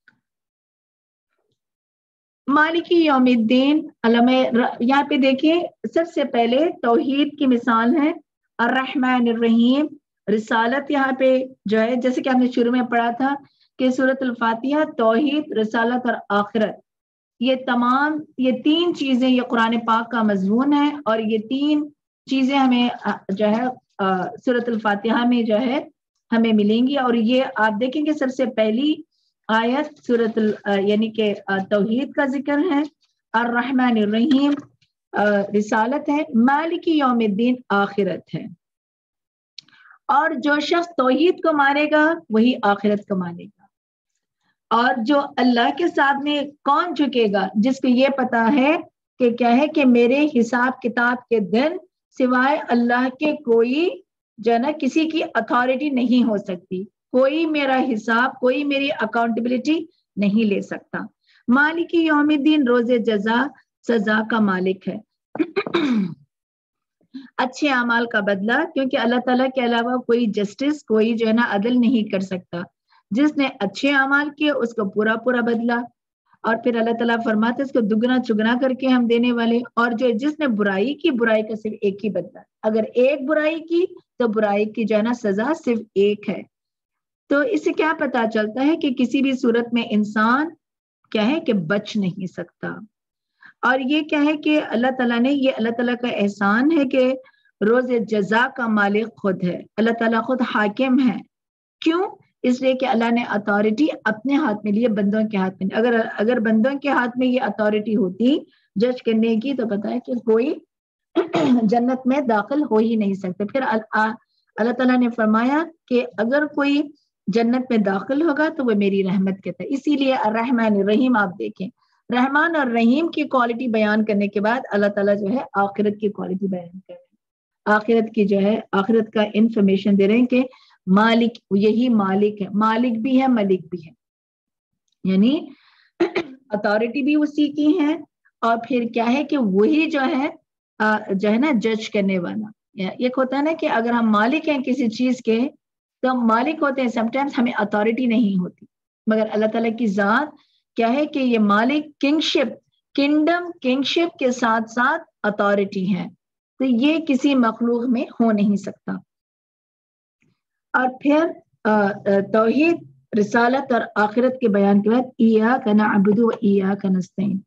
مالکی یوم الدین، علامہ یہاں پہ دیکھیں سب سے پہلے توحید کی مثال ہے. الرحمن الرحیم، رسالت یہاں پہ جو ہے جیسے کہ ہم نے شروع میں پڑھا تھا کہ سورۃ الفاتحہ توحید، رسالت اور آخرت، یہ تمام یہ تین چیزیں یہ قرآن پاک کا مضمون ہے. اور یہ تین چیزیں ہمیں جو ہے سورۃ الفاتحہ میں جو ہے ہمیں ملیں گی. اور یہ آپ دیکھیں گے سب سے پہلی آیت سورۃ یعنی کہ توحید کا ذکر ہے، الرحمن الرحیم رسالت ہے، مالک یوم الدین آخرت ہے. اور جو شخص توحید کو مانے گا وہی آخرت کو مانے گا. اور جو اللہ کے سامنے کون جھکے گا؟ جس کو یہ پتا ہے کہ کیا ہے کہ میرے حساب کتاب کے دن سوائے اللہ کے کوئی جو ہے نا کسی کی اتھارٹی نہیں ہو سکتی، کوئی میرا حساب، کوئی میری اکاؤنٹیبلٹی نہیں لے سکتا. مالک یوم الدین روز جزا، سزا کا مالک ہے، اچھے اعمال کا بدلہ، کیونکہ اللہ تعالیٰ کے علاوہ کوئی جسٹس، کوئی جو ہے نا عدل نہیں کر سکتا. جس نے اچھے اعمال کیے اس کو پورا پورا بدلہ، اور پھر اللہ تعالیٰ فرماتے اس کو دگنا چگنا کر کے ہم دینے والے. اور جو جس نے برائی کی، برائی کا صرف ایک ہی بدلہ. اگر ایک برائی کی تو برائی کی جو ہے نا سزا صرف ایک ہے. تو اس سے کیا پتا چلتا ہے کہ کسی بھی صورت میں انسان کیا ہے کہ بچ نہیں سکتا. اور یہ کیا ہے کہ اللہ تعالیٰ نے یہ اللہ تعالیٰ کا احسان ہے کہ روز جزا کا مالک خود ہے. اللہ تعالیٰ خود حاکم ہے. کیوں؟ اس لیے کہ اللہ نے اتھارٹی اپنے ہاتھ میں لیے، بندوں کے ہاتھ میں. اگر اگر بندوں کے ہاتھ میں یہ اتھارٹی ہوتی جج کرنے کی تو پتا ہے کہ کوئی جنت میں داخل ہو ہی نہیں سکتے. پھر اللہ تعالیٰ نے فرمایا کہ اگر کوئی جنت میں داخل ہوگا تو وہ میری رحمت کے تحت. اسی لیے الرحمن الرحیم آپ دیکھیں، رحمان اور رحیم کی کوالٹی بیان کرنے کے بعد اللہ تعالیٰ جو ہے آخرت کی کوالٹی بیان کر رہے ہیں، آخرت کی جو ہے آخرت کا انفارمیشن دے رہے ہیں کہ مالک یہی مالک ہے، مالک بھی ہے، ملک بھی ہے. یعنی اتھارٹی بھی اسی کی ہے، اور پھر کیا ہے کہ وہی جو ہے جو ہے نا جج کرنے والا. ایک ہوتا ہے نا کہ اگر ہم مالک ہیں کسی چیز کے تو ہم مالک ہوتے ہیں، سم ٹائمز ہمیں اتھارٹی نہیں ہوتی. مگر اللہ تعالیٰ کی ذات کیا ہے کہ یہ مالک، کنگشپ، کنگڈم، کنگشپ کے ساتھ ساتھ اتھارٹی ہے. تو یہ کسی مخلوق میں ہو نہیں سکتا. اور پھر توحید، رسالت اور آخرت کے بیان کے بعد ایاک نعبد و ایاک نستعین،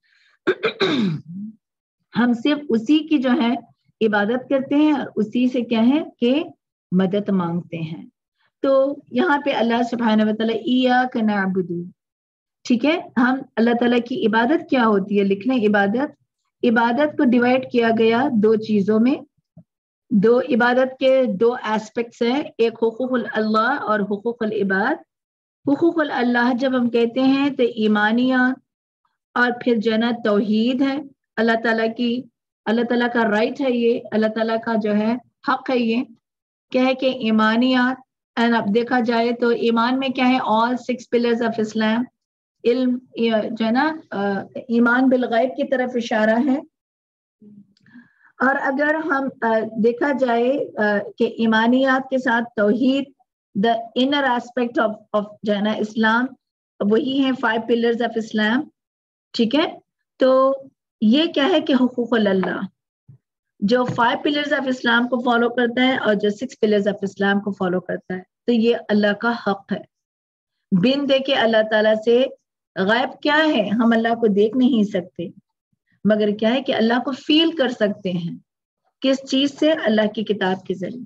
ہم صرف اسی کی جو ہے عبادت کرتے ہیں اور اسی سے کیا ہے کہ مدد مانگتے ہیں. تو یہاں پہ اللہ سبحانہ و تعالیٰ ایاک نعبد، ٹھیک ہے، ہم اللہ تعالیٰ کی عبادت کیا ہوتی ہے؟ لکھ لیں عبادت. عبادت کو ڈیوائڈ کیا گیا دو چیزوں میں. دو عبادت کے دو ایسپیکٹس ہیں، ایک حقوق اللہ اور حقوق العباد. حقوق اللہ جب ہم کہتے ہیں تو ایمانیات اور پھر جنا توحید ہے. اللہ تعالیٰ کی اللہ تعالیٰ کا رائٹ ہے، یہ اللہ تعالیٰ کا جو ہے حق ہے. یہ کیا ہے کہ ایمانیات، اب دیکھا جائے تو ایمان میں کیا ہے؟ All six pillars of Islam. علم جو ہے نا ایمان بالغیب کی طرف اشارہ ہے. اور اگر ہم دیکھا جائے کہ ایمانیات کے ساتھ توحید، the inner aspect of of جو ہے نا اسلام، وہی ہیں فائیو پلرز آف اسلام. ٹھیک ہے، تو یہ کیا ہے کہ حقوق اللہ جو فائیو پلرز آف اسلام کو فالو کرتا ہے اور جو سکس پلرز آف اسلام کو فالو کرتا ہے، تو یہ اللہ کا حق ہے. بن دیکھے اللہ تعالیٰ سے غائب کیا ہے؟ ہم اللہ کو دیکھ نہیں سکتے، مگر کیا ہے کہ اللہ کو فیل کر سکتے ہیں. کس چیز سے؟ اللہ کی کتاب کے ذریعے.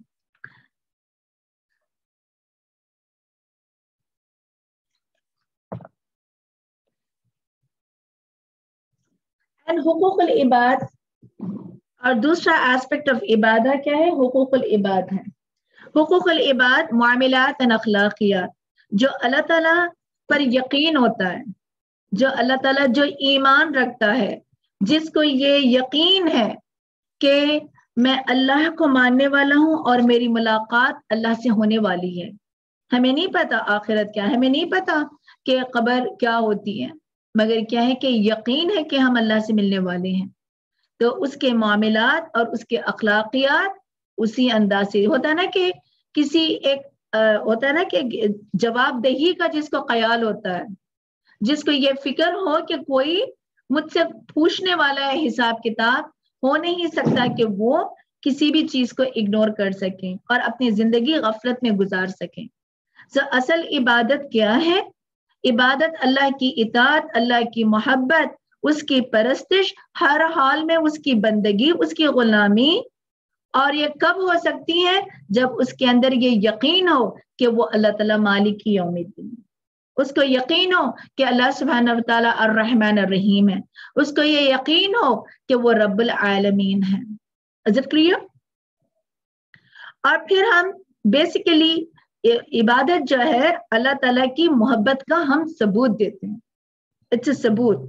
एंड हुकूक अल इबाद, और दूसरा एस्पेक्ट ऑफ इबादा क्या है? हुकूक अल इबाद है। हुकूक अल इबाद मामलात एंड अखलाकियात, जो अल्लाह ताला पर यकीन होता है, जो अल्लाह ताला जो ईमान रखता है, जिसको ये यकीन है कि मैं अल्लाह को मानने वाला हूँ और मेरी मुलाकात अल्लाह से होने वाली है। हमें नहीं पता आखिरत क्या है, हमें नहीं पता कि कब्र क्या होती है, मगर क्या है कि यकीन है कि हम अल्लाह से मिलने वाले हैं। तो उसके मामलात और उसके अखलाकियात उसी अंदाज से होता है ना कि किसी एक आ, होता है ना कि जवाबदेही का जिसको ख्याल होता है, जिसको ये फिक्र हो कि कोई मुझसे पूछने वाला है हिसाब किताब, हो नहीं सकता कि वो किसी भी चीज को इग्नोर कर सकें और अपनी जिंदगी गफलत में गुजार सकें। तो असल इबादत क्या है? इबादत अल्लाह की इताअत, अल्लाह की मोहब्बत, उसकी परस्तिश, हर हाल में उसकी बंदगी, उसकी गुलामी। और ये कब हो सकती है? जब उसके अंदर ये यकीन हो कि वो अल्लाह ताला मालिक यौमिद्दीन, उसको यकीन हो कि अल्लाह सुब्हानहू व तआला अर्रहमान अर्रहीम है, उसको ये यकीन हो कि वो रब्बुल आलमीन है। Is it clear? और फिर हम बेसिकली इबादत जो है अल्लाह ताला की मोहब्बत का हम सबूत देते हैं। इट्स अ सबूत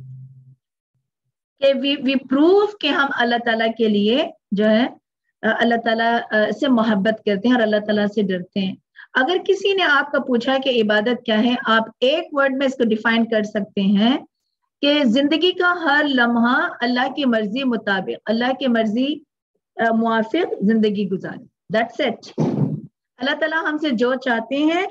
कि वी वी प्रूव कि हम अल्लाह ताला के लिए जो है अल्लाह ताला से मोहब्बत करते हैं और अल्लाह ताला से डरते हैं। अगर किसी ने आपका पूछा कि इबादत क्या है, आप एक वर्ड में इसको डिफाइन कर सकते हैं कि जिंदगी का हर लम्हा अल्लाह की मर्जी मुताबिक, अल्लाह की मर्जी मुआफिक जिंदगी गुजारे। That's it. अल्लाह ताला हमसे जो चाहते हैं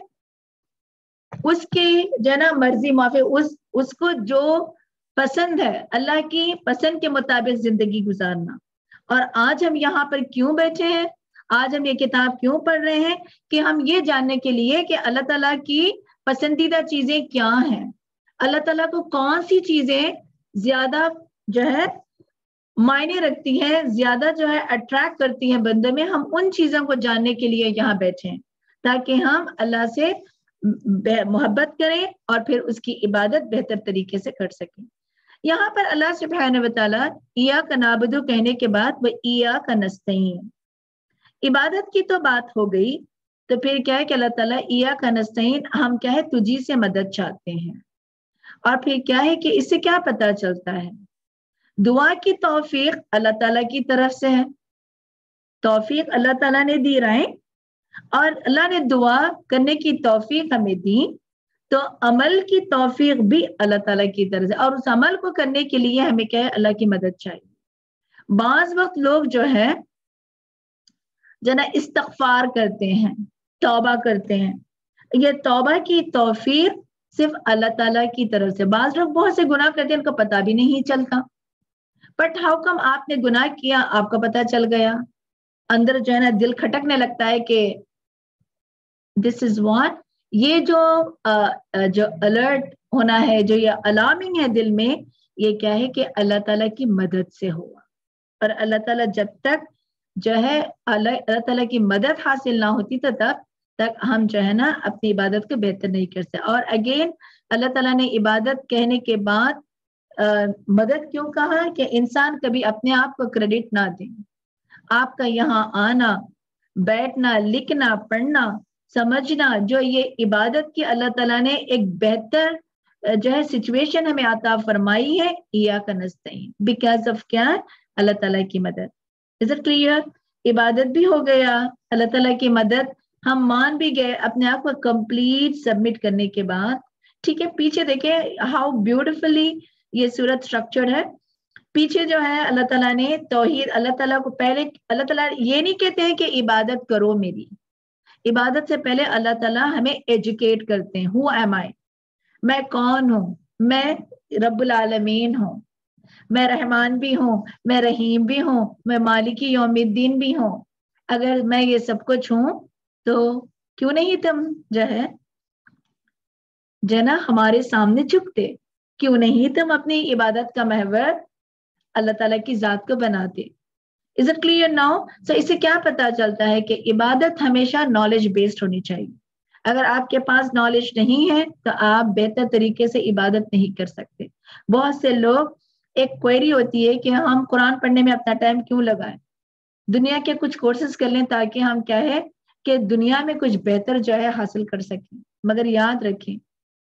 उसकी जो ना मर्जी मुआफिक, उस उसको जो पसंद है अल्लाह की पसंद के मुताबिक जिंदगी गुजारना। और आज हम यहाँ पर क्यों बैठे हैं, आज हम ये किताब क्यों पढ़ रहे हैं? कि हम ये जानने के लिए कि अल्लाह ताला की पसंदीदा चीजें क्या हैं, अल्लाह ताला को कौन सी चीजें ज्यादा जो है मायने रखती हैं, ज्यादा जो है अट्रैक्ट करती हैं बंदे में। हम उन चीजों को जानने के लिए यहाँ बैठे हैं ताकि हम अल्लाह से मोहब्बत करें और फिर उसकी इबादत बेहतर तरीके से कर सकें। यहाँ पर अल्लाह सुब्हानहू व तआला इय्याका नअबुदु कहने के बाद व इय्याका नस्तईन, इबादत की तो बात हो गई, तो फिर क्या है कि अल्लाह ताला इय्याका नस्तईन, हम क्या है तुझी से मदद चाहते हैं। और फिर क्या है कि इससे क्या पता चलता है? दुआ की तौफीक अल्लाह ताला की तरफ से है, तौफीक अल्लाह ताला ने दी राय, और अल्लाह ने दुआ करने की तौफीक हमें दी, तो अमल की तौफीक भी अल्लाह ताला की तरफ से, और उस अमल को करने के लिए हमें क्या है अल्लाह की मदद चाहिए। बाज वक्त लोग जो है जना इस्तगफार करते हैं, तौबा करते हैं, ये तौबा की तौफीक सिर्फ अल्लाह ताला की तरफ से। बाज लोग बहुत से गुनाह करते हैं, उनको पता भी नहीं चलता, बट हाउ कम आपने गुनाह किया आपको पता चल गया, अंदर जो है ना दिल खटकने लगता है कि दिस इज व्हाट, ये जो आ, जो अलर्ट होना है, जो ये अलार्मिंग है दिल में, ये क्या है कि अल्लाह ताला की मदद से हुआ। और अल्लाह ताला जब तक जो है अल्लाह ताला की मदद हासिल ना होती तो तब तक हम जो है ना अपनी इबादत को बेहतर नहीं कर सकते। और अगेन अल्लाह ताला ने इबादत कहने के बाद आ, मदद क्यों कहा? कि इंसान कभी अपने आप को क्रेडिट ना दे। आपका यहाँ आना, बैठना, लिखना, पढ़ना, समझना, जो ये इबादत की अल्लाह ताला ने एक बेहतर जो है सिचुएशन हमें आता फरमाई है, इय्याका नस्तईन, बिकॉज ऑफ क्या? अल्लाह ताला की मदद। Is it clear? इबादत भी हो गया, अल्लाह ताला की मदद हम मान भी गए अपने आप को कंप्लीट सबमिट करने के बाद। ठीक है, पीछे देखें हाउ ब्यूटिफुली ये सूरत स्ट्रक्चर्ड है। पीछे जो है अल्लाह ताला ने तौहीद, अल्लाह ताला को पहले, अल्लाह ताला ये नहीं कहते हैं कि इबादत करो मेरी, इबादत से पहले अल्लाह ताला हमें एजुकेट करते हैं। हु एम आई, मैं कौन हूँ? मैं रब्बुल आलमीन हूँ, मैं रहमान भी हूँ, मैं रहीम भी हूँ, मैं मालिकी यौमिद्दीन भी हूँ। अगर मैं ये सब कुछ हूँ तो क्यों नहीं तुम जो है जो ना हमारे सामने झुकते, क्यों नहीं तुम अपनी इबादत का महवर अल्लाह ताला की जात को बनाते। Is it clear now? So इससे क्या पता चलता है कि इबादत हमेशा नॉलेज बेस्ड होनी चाहिए। अगर आपके पास नॉलेज नहीं है तो आप बेहतर तरीके से इबादत नहीं कर सकते। बहुत से लोग ایک کوئری ہوتی ہے کہ ہم قرآن پڑھنے میں اپنا ٹائم کیوں لگائیں, دنیا کے کچھ کورسز کر لیں تاکہ ہم کیا ہے کہ دنیا میں کچھ بہتر جو ہے حاصل کر سکیں. مگر یاد رکھیں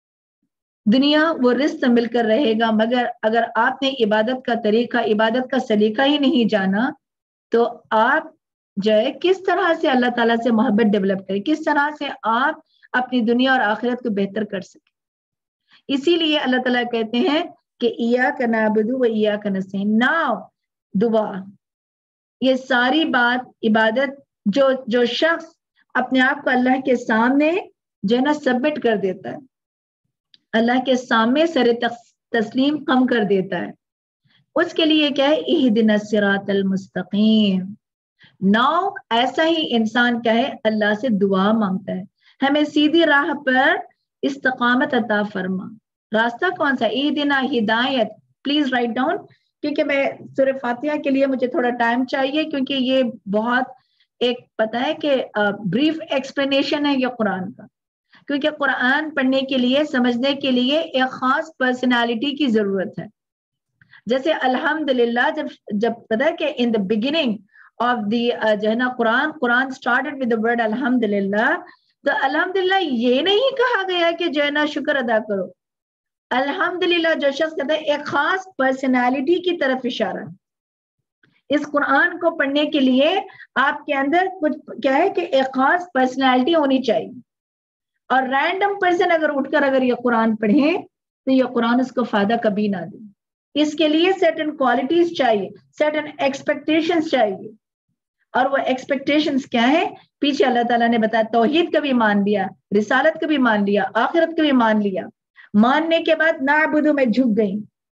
دنیا وہ رزق مل کر رہے گا, مگر اگر آپ نے عبادت کا طریقہ, عبادت کا سلیقہ ہی نہیں جانا تو آپ جو ہے کس طرح سے اللہ تعالیٰ سے محبت ڈیولپ کریں, کس طرح سے آپ اپنی دنیا اور آخرت کو بہتر کر سکیں. اسی لیے اللہ تعالیٰ کہتے ہیں کہ ایاک نعبد و ایاک نستعین. ناؤ دعا, یہ ساری بات عبادت جو جو شخص اپنے آپ کو اللہ کے سامنے جو ہے نا سبمٹ کر دیتا ہے, اللہ کے سامنے سر تسلیم کم کر دیتا ہے, اس کے لیے کیا ہے اہدنا الصراط المستقیم. ناؤ ایسا ہی انسان کیا ہے اللہ سے دعا مانگتا ہے, ہمیں سیدھی راہ پر استقامت عطا فرما. راستہ کون سا؟ اہدنا ہدایت. پلیز رائٹ ڈاؤن, کیونکہ میں سورہ فاتحہ کے لیے مجھے تھوڑا ٹائم چاہیے, کیونکہ یہ بہت ایک پتہ ہے کہ بریف ایکسپلینیشن ہے یہ قرآن کا, کیونکہ قرآن پڑھنے کے لیے, سمجھنے کے لیے ایک خاص پرسنالٹی کی ضرورت ہے. جیسے الحمدللہ جب جب پتہ ہے کہ ان دا بگننگ آف دی جو ہے نا قرآن قرآن اسٹارٹڈ ود دا ورڈ الحمدللہ, تو الحمدللہ یہ نہیں کہا گیا کہ جو ہے نا شکر ادا کرو. الحمدللہ جو شخص کہتا ہے ایک خاص پرسنالٹی کی طرف اشارہ. اس قرآن کو پڑھنے کے لیے آپ کے اندر کچھ کیا ہے کہ ایک خاص پرسنالٹی ہونی چاہیے, اور رینڈم پرسن اگر اٹھ کر اگر یہ قرآن پڑھیں تو یہ قرآن اس کو فائدہ کبھی نہ دے. اس کے لیے سرٹن کوالٹیز چاہیے, سرٹن ایکسپیکٹیشنز چاہیے, اور وہ ایکسپیکٹیشنز کیا ہے پیچھے اللہ تعالیٰ نے بتایا. توحید کا بھی مان لیا, رسالت کا بھی مان لیا, آخرت کا بھی مان لیا. ماننے کے بعد نعبدو میں جھک گئی,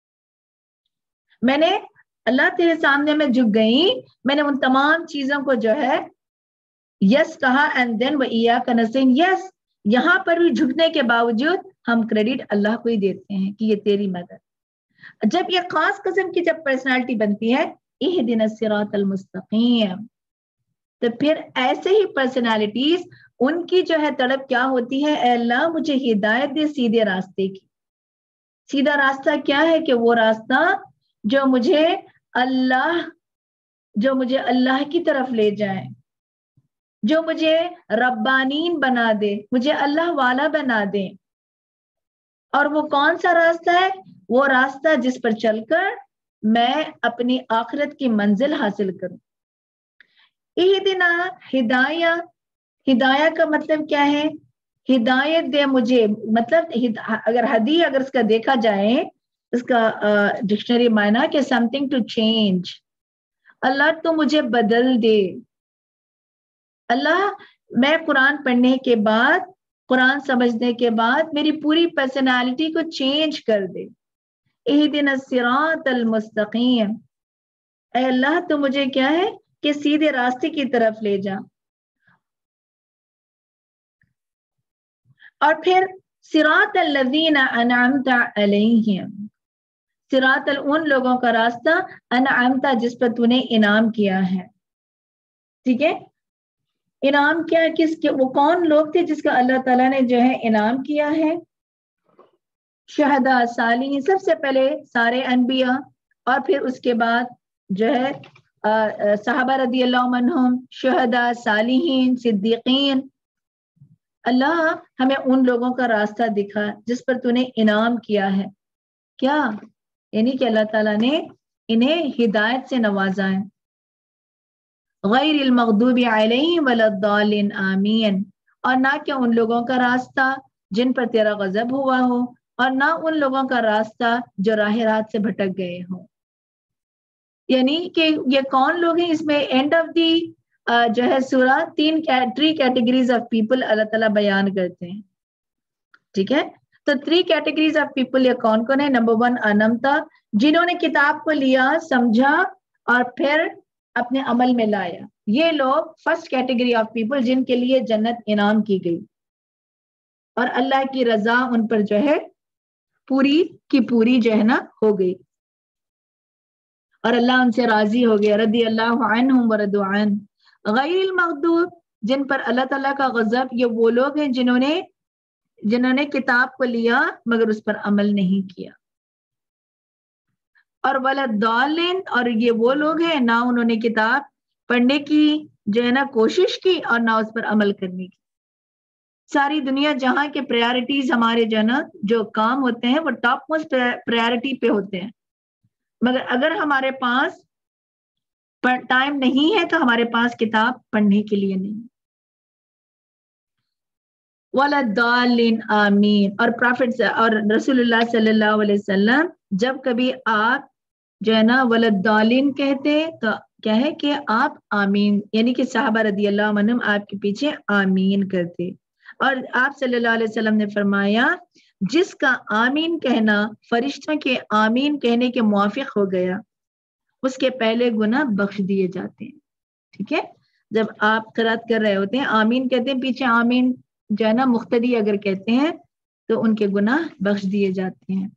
میں نے اللہ تیرے سامنے میں جھک گئی, میں نے ان تمام چیزوں کو جو ہے یس کہا, اینڈ دین و ایاک نستعین. یس, یہاں پر بھی جھکنے کے باوجود ہم کریڈٹ اللہ کو ہی دیتے ہیں کہ یہ تیری مدد. جب یہ خاص قسم کی جب پرسنالٹی بنتی ہے اہدنا الصراط المستقیم, تو پھر ایسے ہی پرسنالٹیز ان کی جو ہے طلب کیا ہوتی ہے, اے اللہ مجھے ہدایت دے سیدھے راستے کی. سیدھا راستہ کیا ہے کہ وہ راستہ جو مجھے اللہ جو مجھے اللہ کی طرف لے جائے, جو مجھے ربانین بنا دے, مجھے اللہ والا بنا دے. اور وہ کون سا راستہ ہے؟ وہ راستہ جس پر چل کر میں اپنی آخرت کی منزل حاصل کروں. اہدنا ہدایہ, ہدایہ کا مطلب کیا ہے؟ ہدایت دے مجھے, مطلب اگر ہدی اگر اس کا دیکھا جائے اس کا ڈکشنری معنی کہ سم تھنگ ٹو چینج. اللہ تو مجھے بدل دے. اللہ میں قرآن پڑھنے کے بعد, قرآن سمجھنے کے بعد میری پوری پرسنالٹی کو چینج کر دے. اہدنا الصراط المستقیم, اے اللہ تو مجھے کیا ہے کہ سیدھے راستے کی طرف لے جا. اور پھر صراط الذین انعمت علیہم, صراط ان لوگوں کا راستہ انعمت جس پر تو نے انعام کیا ہے. ٹھیک ہے, انعام کیا کس کے, وہ کون لوگ تھے جس کا اللہ تعالیٰ نے جو ہے انعام کیا ہے؟ شہداء, صالحین, سب سے پہلے سارے انبیاء, اور پھر اس کے بعد جو ہے صحابہ رضی اللہ عنہم, شہداء, صالحین, صدیقین. اللہ ہمیں ان لوگوں کا راستہ دکھا جس پر تو نے انعام کیا ہے. کیا یعنی کہ اللہ تعالیٰ نے انہیں ہدایت سے نوازا ہے. غیر المغضوب علیہم ولا الضالین آمین, اور نہ کہ ان لوگوں کا راستہ جن پر تیرا غضب ہوا ہو, اور نہ ان لوگوں کا راستہ جو راہ رات سے بھٹک گئے ہوں. یعنی کہ یہ کون لوگ ہیں؟ اس میں اینڈ آف دی جو ہے سورہ تین تھری کیٹیگریز آف پیپل اللہ تعالیٰ بیان کرتے ہیں. ٹھیک ہے, تو تھری کیٹیگریز آف پیپل یہ کون کون ہے؟ نمبر ون انمتا, جنہوں نے کتاب کو لیا, سمجھا اور پھر اپنے عمل میں لایا. یہ لوگ فرسٹ کیٹیگری آف پیپل جن کے لیے جنت انعام کی گئی, اور اللہ کی رضا ان پر جو ہے پوری کی پوری جو ہے نا ہو گئی, اور اللہ ان سے راضی ہو گیا. رضی اللہ عنہم ورضوا عنہ. غیر المغضوب, جن پر اللہ تعالیٰ کا غضب, یہ وہ لوگ ہیں جنہوں نے جنہوں نے کتاب کو لیا مگر اس پر عمل نہیں کیا. اور ولدالین، اور یہ وہ لوگ ہیں نہ انہوں نے کتاب پڑھنے کی جو ہے نا کوشش کی اور نہ اس پر عمل کرنے کی. ساری دنیا جہاں کے پریارٹیز ہمارے جو ہے نا جو کام ہوتے ہیں وہ ٹاپ موسٹ پریارٹی پہ ہوتے ہیں، مگر اگر ہمارے پاس ٹائم نہیں ہے تو ہمارے پاس کتاب پڑھنے کے لیے نہیں. وَلَدَّالِّينَ آمین. اور پرافٹ اور رسول اللہ صلی اللہ علیہ وسلم جب کبھی آپ جو ہے نا وَلَدَّالِّينَ کہتے تو کیا ہے کہ آپ آمین، یعنی کہ صحابہ رضی اللہ عنہم آپ کے پیچھے آمین کرتے. اور آپ صلی اللہ علیہ وسلم نے فرمایا جس کا آمین کہنا فرشتوں کے آمین کہنے کے موافق ہو گیا اس کے پہلے گناہ بخش دیے جاتے ہیں. ٹھیک ہے، جب آپ قرات کر رہے ہوتے ہیں آمین کہتے ہیں، پیچھے آمین جو ہے نا مقتدی اگر کہتے ہیں تو ان کے گناہ بخش دیے جاتے ہیں.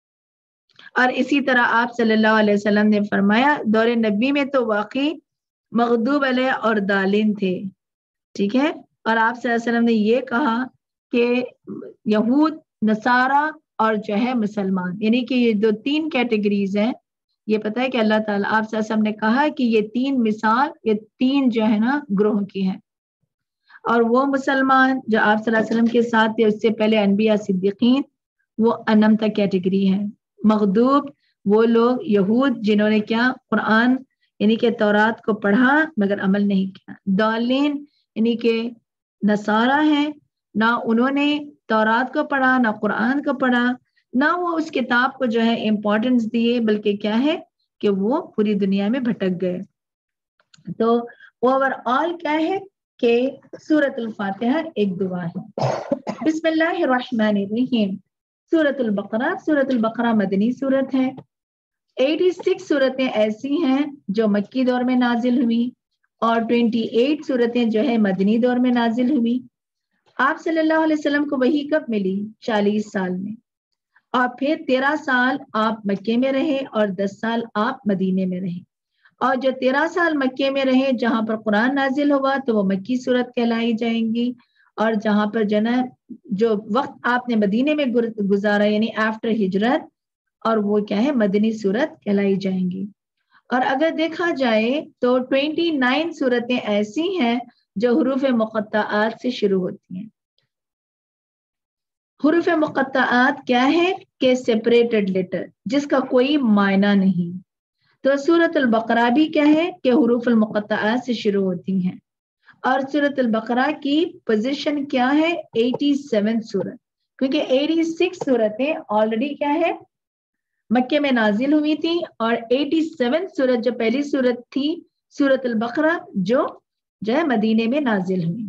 اور اسی طرح آپ صلی اللہ علیہ وسلم نے فرمایا دور نبی میں تو واقعی مغضوب علیہ اور دالین تھے. ٹھیک ہے، اور آپ صلی اللہ علیہ وسلم نے یہ کہا کہ یہود، نصارہ اور جو ہے مسلمان، یعنی کہ یہ جو تین کیٹیگریز ہیں، یہ پتہ ہے کہ اللہ تعالیٰ آپ صلی اللہ علیہ وسلم نے کہا کہ یہ تین مثال، یہ تین جو ہے نا گروہ کی ہیں. اور وہ مسلمان جو آپ صلی اللہ علیہ وسلم کے ساتھ تھے اس سے پہلے انبیاء صدیقین، وہ انمتا کیٹیگری ہے. مغضوب وہ لوگ یہود جنہوں نے کیا قرآن یعنی کہ تورات کو پڑھا مگر عمل نہیں کیا. دالین یعنی کہ نصارہ ہیں، نہ انہوں نے تورات کو پڑھا نہ قرآن کو پڑھا، نہ وہ اس کتاب کو جو ہے امپورٹنس دیے، بلکہ کیا ہے کہ وہ پوری دنیا میں بھٹک گئے. تو اوور آل کیا ہے کہ سورۃ الفاتحہ ایک دعا ہے. بسم اللہ الرحمن الرحیم. سورۃ البقرہ سورۃ البقرہ مدنی سورت ہے. چھیاسی سورتیں ایسی ہیں جو مکی دور میں نازل ہوئی اور اٹھائیس سورتیں جو ہے مدنی دور میں نازل ہوئی. آپ صلی اللہ علیہ وسلم کو وحی کب ملی؟ چالیس سال میں، اور پھر تیرہ سال آپ مکے میں رہے اور دس سال آپ مدینے میں رہے. اور جو تیرہ سال مکے میں رہے جہاں پر قرآن نازل ہوا تو وہ مکی صورت کہلائی جائیں گی، اور جہاں پر جو نا جو وقت آپ نے مدینے میں گزارا یعنی آفٹر ہجرت، اور وہ کیا ہے مدنی صورت کہلائی جائیں گی. اور اگر دیکھا جائے تو انیس صورتیں ایسی ہیں جو حروف مقطعات سے شروع ہوتی ہیں. حروف مقطعات کیا ہے کہ سیپریٹڈ لیٹر جس کا کوئی معنی نہیں. تو سورۃ البقرہ بھی کیا ہے کہ حروف المقطعات سے شروع ہوتی ہیں. اور سورۃ البقرہ کی پوزیشن کیا ہے؟ ساٹھ سورت، کیونکہ چھیاسی سورتیں آلریڈی کیا ہے مکے میں نازل ہوئی تھی، اور ساٹھ سورت جو پہلی سورت تھی سورۃ البقرہ جو جو ہے مدینے میں نازل ہوئی.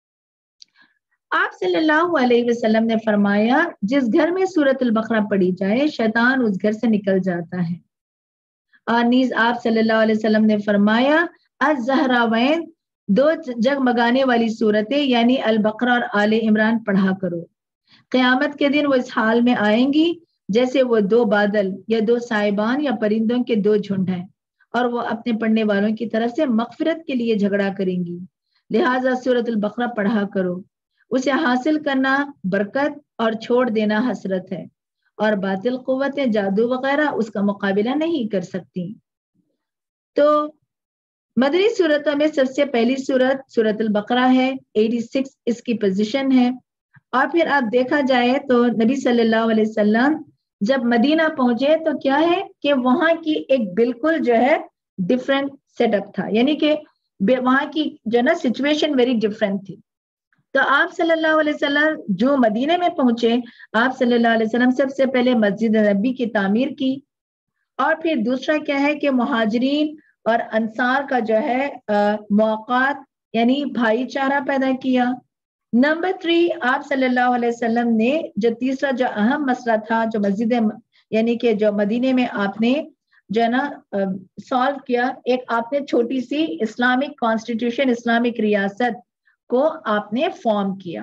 آپ صلی اللہ علیہ وسلم نے فرمایا جس گھر میں سورۃ البقرہ پڑھی جائے شیطان اس گھر سے نکل جاتا ہے. اور نیز آپ صلی اللہ علیہ وسلم نے فرمایا الزہراوین، دو جگمگانے والی صورتیں یعنی البقرہ اور آل عمران پڑھا کرو. قیامت کے دن وہ اس حال میں آئیں گی جیسے وہ دو بادل یا دو سائبان یا پرندوں کے دو جھنڈ ہیں، اور وہ اپنے پڑھنے والوں کی طرف سے مغفرت کے لیے جھگڑا کریں گی. لہٰذا سورۃ البقرہ پڑھا کرو، اسے حاصل کرنا برکت اور چھوڑ دینا حسرت ہے، اور باطل قوتیں جادو وغیرہ اس کا مقابلہ نہیں کر سکتی. تو مدنی صورتوں میں سب سے پہلی صورت سورۃ البقرہ ہے، چھیاسی اس کی پوزیشن ہے. اور پھر آپ دیکھا جائے تو نبی صلی اللہ علیہ وسلم جب مدینہ پہنچے تو کیا ہے کہ وہاں کی ایک بالکل جو ہے ڈفرینٹ سیٹ اپ تھا، یعنی کہ وہاں کی جو نا سچویشن ویری ڈفرینٹ تھی. تو آپ صلی اللہ علیہ وسلم جو مدینے میں پہنچے، آپ صلی اللہ علیہ وسلم سب سے پہلے مسجد نبی کی تعمیر کی، اور پھر دوسرا کیا ہے کہ مہاجرین اور انصار کا جو ہے موقعات یعنی بھائی چارہ پیدا کیا. نمبر تھری، آپ صلی اللہ علیہ وسلم نے جو تیسرا جو اہم مسئلہ تھا جو مسجد یعنی کہ جو مدینے میں آپ نے جو ہے نا سالو کیا، ایک آپ نے چھوٹی سی اسلامک کانسٹیٹیوشن اسلامک ریاست کو آپ نے فارم کیا،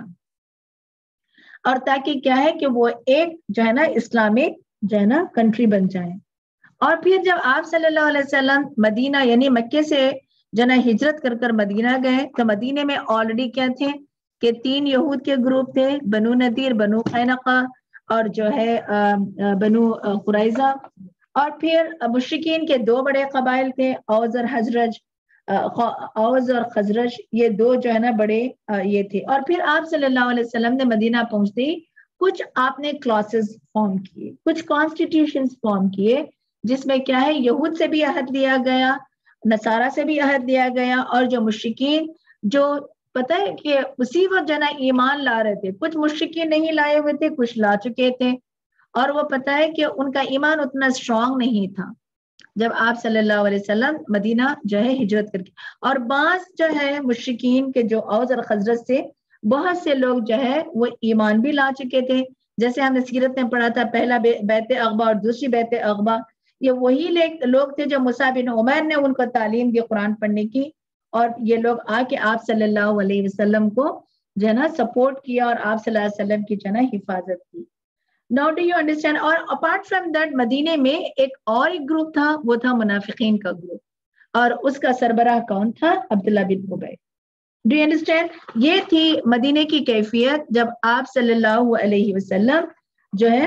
اور تاکہ کیا ہے کہ وہ ایک جو ہے نا اسلامک جو ہے نا کنٹری بن جائے. اور پھر جب آپ صلی اللہ علیہ وسلم مدینہ یعنی مکے سے جو نا ہجرت کر کر مدینہ گئے تو مدینے میں آلریڈی کیا تھے کہ تین یہود کے گروپ تھے، بنو نذیر، بنو قینقاع اور جو ہے بنو قریظہ. اور پھر مشرکین کے دو بڑے قبائل تھے، اوز اور حزرج، اوز اور خزرج، یہ دو جو ہے نا بڑے یہ تھے. اور پھر آپ صلی اللہ علیہ وسلم نے مدینہ پہنچتے ہی کچھ آپ نے کلاسز فارم کیے، کچھ کانسٹیٹیوشنز فارم کیے، جس میں کیا ہے یہود سے بھی عہد لیا گیا، نصارہ سے بھی عہد لیا گیا، اور جو مشرکین جو پتہ ہے کہ اسی وقت جو ہے نا ایمان لا رہے تھے، کچھ مشرکین نہیں لائے ہوئے تھے، کچھ لا چکے تھے، اور وہ پتہ ہے کہ ان کا ایمان اتنا اسٹرانگ نہیں تھا جب آپ صلی اللہ علیہ وسلم مدینہ جو ہے ہجرت کر کے. اور بعض جو ہے مشرکین کے جو اوس اور خزرج سے بہت سے لوگ جو ہے وہ ایمان بھی لا چکے تھے، جیسے ہم نے سیرت میں پڑھا تھا پہلا بیعت عقبہ اور دوسری بیعت عقبہ، یہ وہی لوگ تھے جو مصعب بن عمیر نے ان کو تعلیم دی قرآن پڑھنے کی، اور یہ لوگ آ کے آپ صلی اللہ علیہ وسلم کو جو ہے نا سپورٹ کیا اور آپ صلی اللہ علیہ وسلم کی جو ہے نا حفاظت کی. Now do you understand? اور apart from that مدینے میں ایک اور ایک گروپ تھا، وہ تھا منافقین کا گروپ، اور اس کا سربراہ کون تھا؟ عبداللہ بن ابی. Do you understand? یہ تھی مدینے کی کیفیت جب آپ صلی اللہ علیہ وسلم جو ہے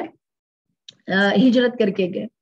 ہجرت کر کے گئے.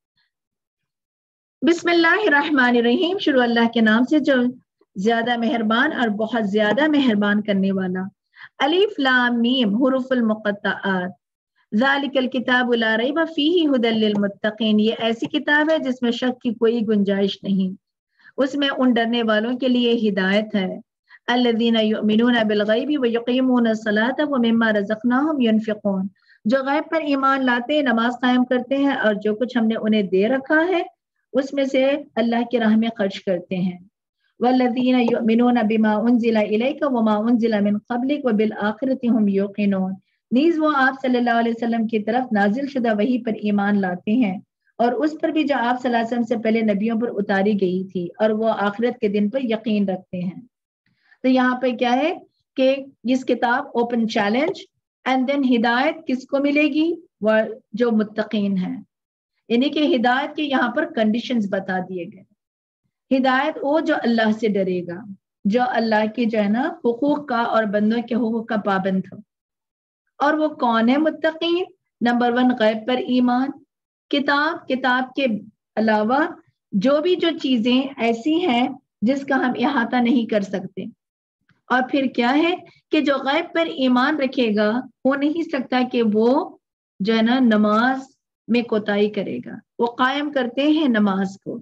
بسم اللہ الرحمن الرحیم، شروع اللہ کے نام سے جو زیادہ مہربان اور بہت زیادہ مہربان کرنے والا. الف لام میم حروف المقطعات. ذالک الکتاب لا ریب فیہ ھدی للمتقین، یہ ایسی کتاب ہے جس میں شک کی کوئی گنجائش نہیں، اس میں ان ڈرنے والوں کے لیے ہدایت ہے. الذین یؤمنون بالغیب ویقیمون الصلاۃ ومما رزقناہم ینفقون، جو غیب پر ایمان لاتے، نماز قائم کرتے ہیں، اور جو کچھ ہم نے انہیں دے رکھا ہے اس میں سے اللہ کی راہ میں خرچ کرتے ہیں. والذین یؤمنون بما انزل الیک وما انزل من قبلک وبالآخرۃ ھم یوقنون، نیز وہ آپ صلی اللہ علیہ وسلم کی طرف نازل شدہ وحی پر ایمان لاتے ہیں، اور اس پر بھی جو آپ صلی اللہ علیہ وسلم سے پہلے نبیوں پر اتاری گئی تھی، اور وہ آخرت کے دن پر یقین رکھتے ہیں. تو یہاں پہ کیا ہے کہ اس کتاب اوپن چیلنج، اینڈ دین ہدایت کس کو ملے گی؟ وہ جو متقین ہیں، یعنی کہ ہدایت کے یہاں پر کنڈیشنز بتا دیے گئے. ہدایت وہ جو اللہ سے ڈرے گا، جو اللہ کے جو ہے نا حقوق کا اور بندوں کے حقوق کا پابند ہو. اور وہ کون ہے متقین؟ نمبر ون، غیب پر ایمان، کتاب کتاب کے علاوہ جو بھی جو چیزیں ایسی ہیں جس کا ہم احاطہ نہیں کر سکتے. اور پھر کیا ہے کہ جو غیب پر ایمان رکھے گا وہ نہیں سکتا کہ وہ جو ہے نا نماز میں کوتاہی کرے گا، وہ قائم کرتے ہیں نماز کو.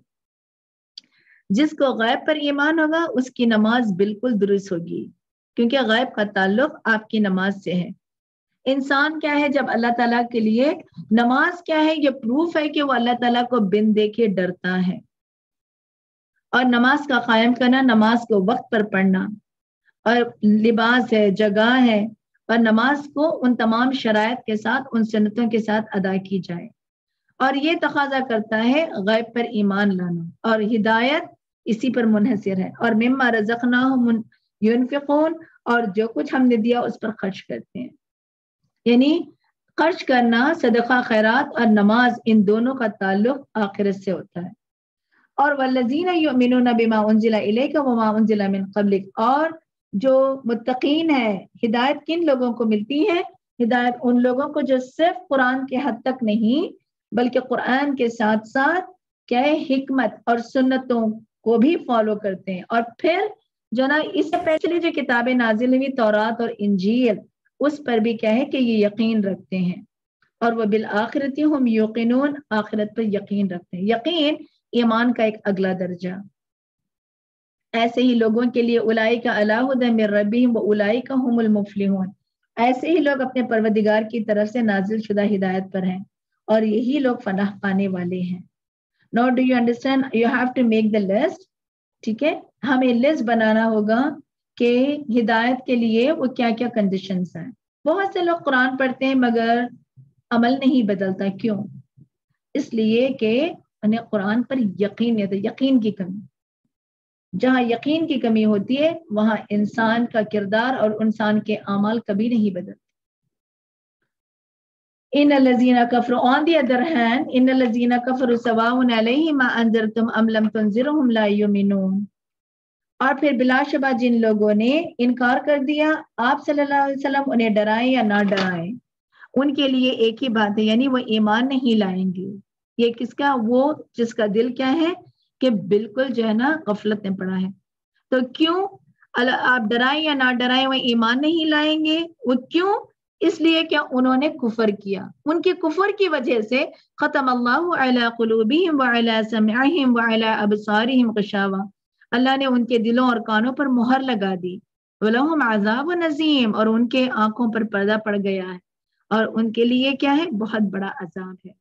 جس کو غیب پر ایمان ہوگا اس کی نماز بالکل درست ہوگی، کیونکہ غیب کا تعلق آپ کی نماز سے ہے. انسان کیا ہے جب اللہ تعالیٰ کے لیے نماز کیا ہے، یہ پروف ہے کہ وہ اللہ تعالیٰ کو بن دیکھے ڈرتا ہے. اور نماز کا قائم کرنا، نماز کو وقت پر پڑھنا، اور لباس ہے، جگہ ہے، اور نماز کو ان تمام شرائط کے ساتھ، ان سنتوں کے ساتھ ادا کی جائے. اور یہ تقاضا کرتا ہے غیب پر ایمان لانا، اور ہدایت اسی پر منحصر ہے. اور مما رزقناہم ینفقون، اور جو کچھ ہم نے دیا اس پر خرچ کرتے ہیں. یعنی خرچ کرنا، صدقہ خیرات اور نماز، ان دونوں کا تعلق آخرت سے ہوتا ہے. اور والذین یؤمنون بما انزل الیک وما انزل من قبلک، اور جو متقین ہے، ہدایت کن لوگوں کو ملتی ہے؟ ہدایت ان لوگوں کو جو صرف قرآن کے حد تک نہیں بلکہ قرآن کے ساتھ ساتھ کیا ہے حکمت اور سنتوں کو بھی فالو کرتے ہیں. اور پھر جو نا اس سے پہلے جو کتابیں نازل ہوئی تورات اور انجیل، اس پر بھی کیا ہے کہ یہ یقین رکھتے ہیں. اور وہ بالآخرۃ ھم یوقنون، آخرت پر یقین رکھتے ہیں. یقین ایمان کا ایک اگلا درجہ. ایسے ہی لوگوں کے لیے اولئک علی ھدی من ربہم واولئک ھم المفلحون، ایسے ہی لوگ اپنے پروردگار کی طرف سے نازل شدہ ہدایت پر ہیں، اور یہی لوگ فلاح پانے والے ہیں. Now do you understand? You have to make the list. ٹھیک ہے، ہمیں لسٹ بنانا ہوگا کہ ہدایت کے لیے وہ کیا کیا کنڈیشنز ہیں. بہت سے لوگ قرآن پڑھتے ہیں مگر عمل نہیں بدلتا. کیوں؟ اس لیے کہ انہیں قرآن پر یقین نہیں ہوتا، یقین کی کمی. جہاں یقین کی کمی ہوتی ہے وہاں انسان کا کردار اور انسان کے اعمال کبھی نہیں بدلتے. ان الذین کفروا، on the other hand ان الذین کفروا سواء علیہم انذرتم ام لم تنذرہم لا یؤمنون. اور پھر بلا شبہ جن لوگوں نے انکار کر دیا آپ صلی اللہ علیہ وسلم، انہیں ڈرائیں یا نہ ڈرائیں، ان کے لیے ایک ہی بات ہے، یعنی وہ ایمان نہیں لائیں گے. یہ کس کا؟ وہ جس کا دل کیا ہے کہ بالکل جو ہے نا غفلت میں پڑا ہے. تو کیوں آپ ڈرائیں یا نہ ڈرائیں وہ ایمان نہیں لائیں گے؟ وہ کیوں؟ اس لیے کہ انہوں نے کفر کیا. ان کے کفر کی وجہ سے ختم اللہ علی قلوبہم وعلی سمعہم وعلی ابصارہم غشاوہ، اللہ نے ان کے دلوں اور کانوں پر مہر لگا دی. وَلَهُمْ عَذَابٌ عَظِيمٌ، اور ان کے آنکھوں پر پردہ پڑ گیا ہے اور ان کے لیے کیا ہے؟ بہت بڑا عذاب ہے.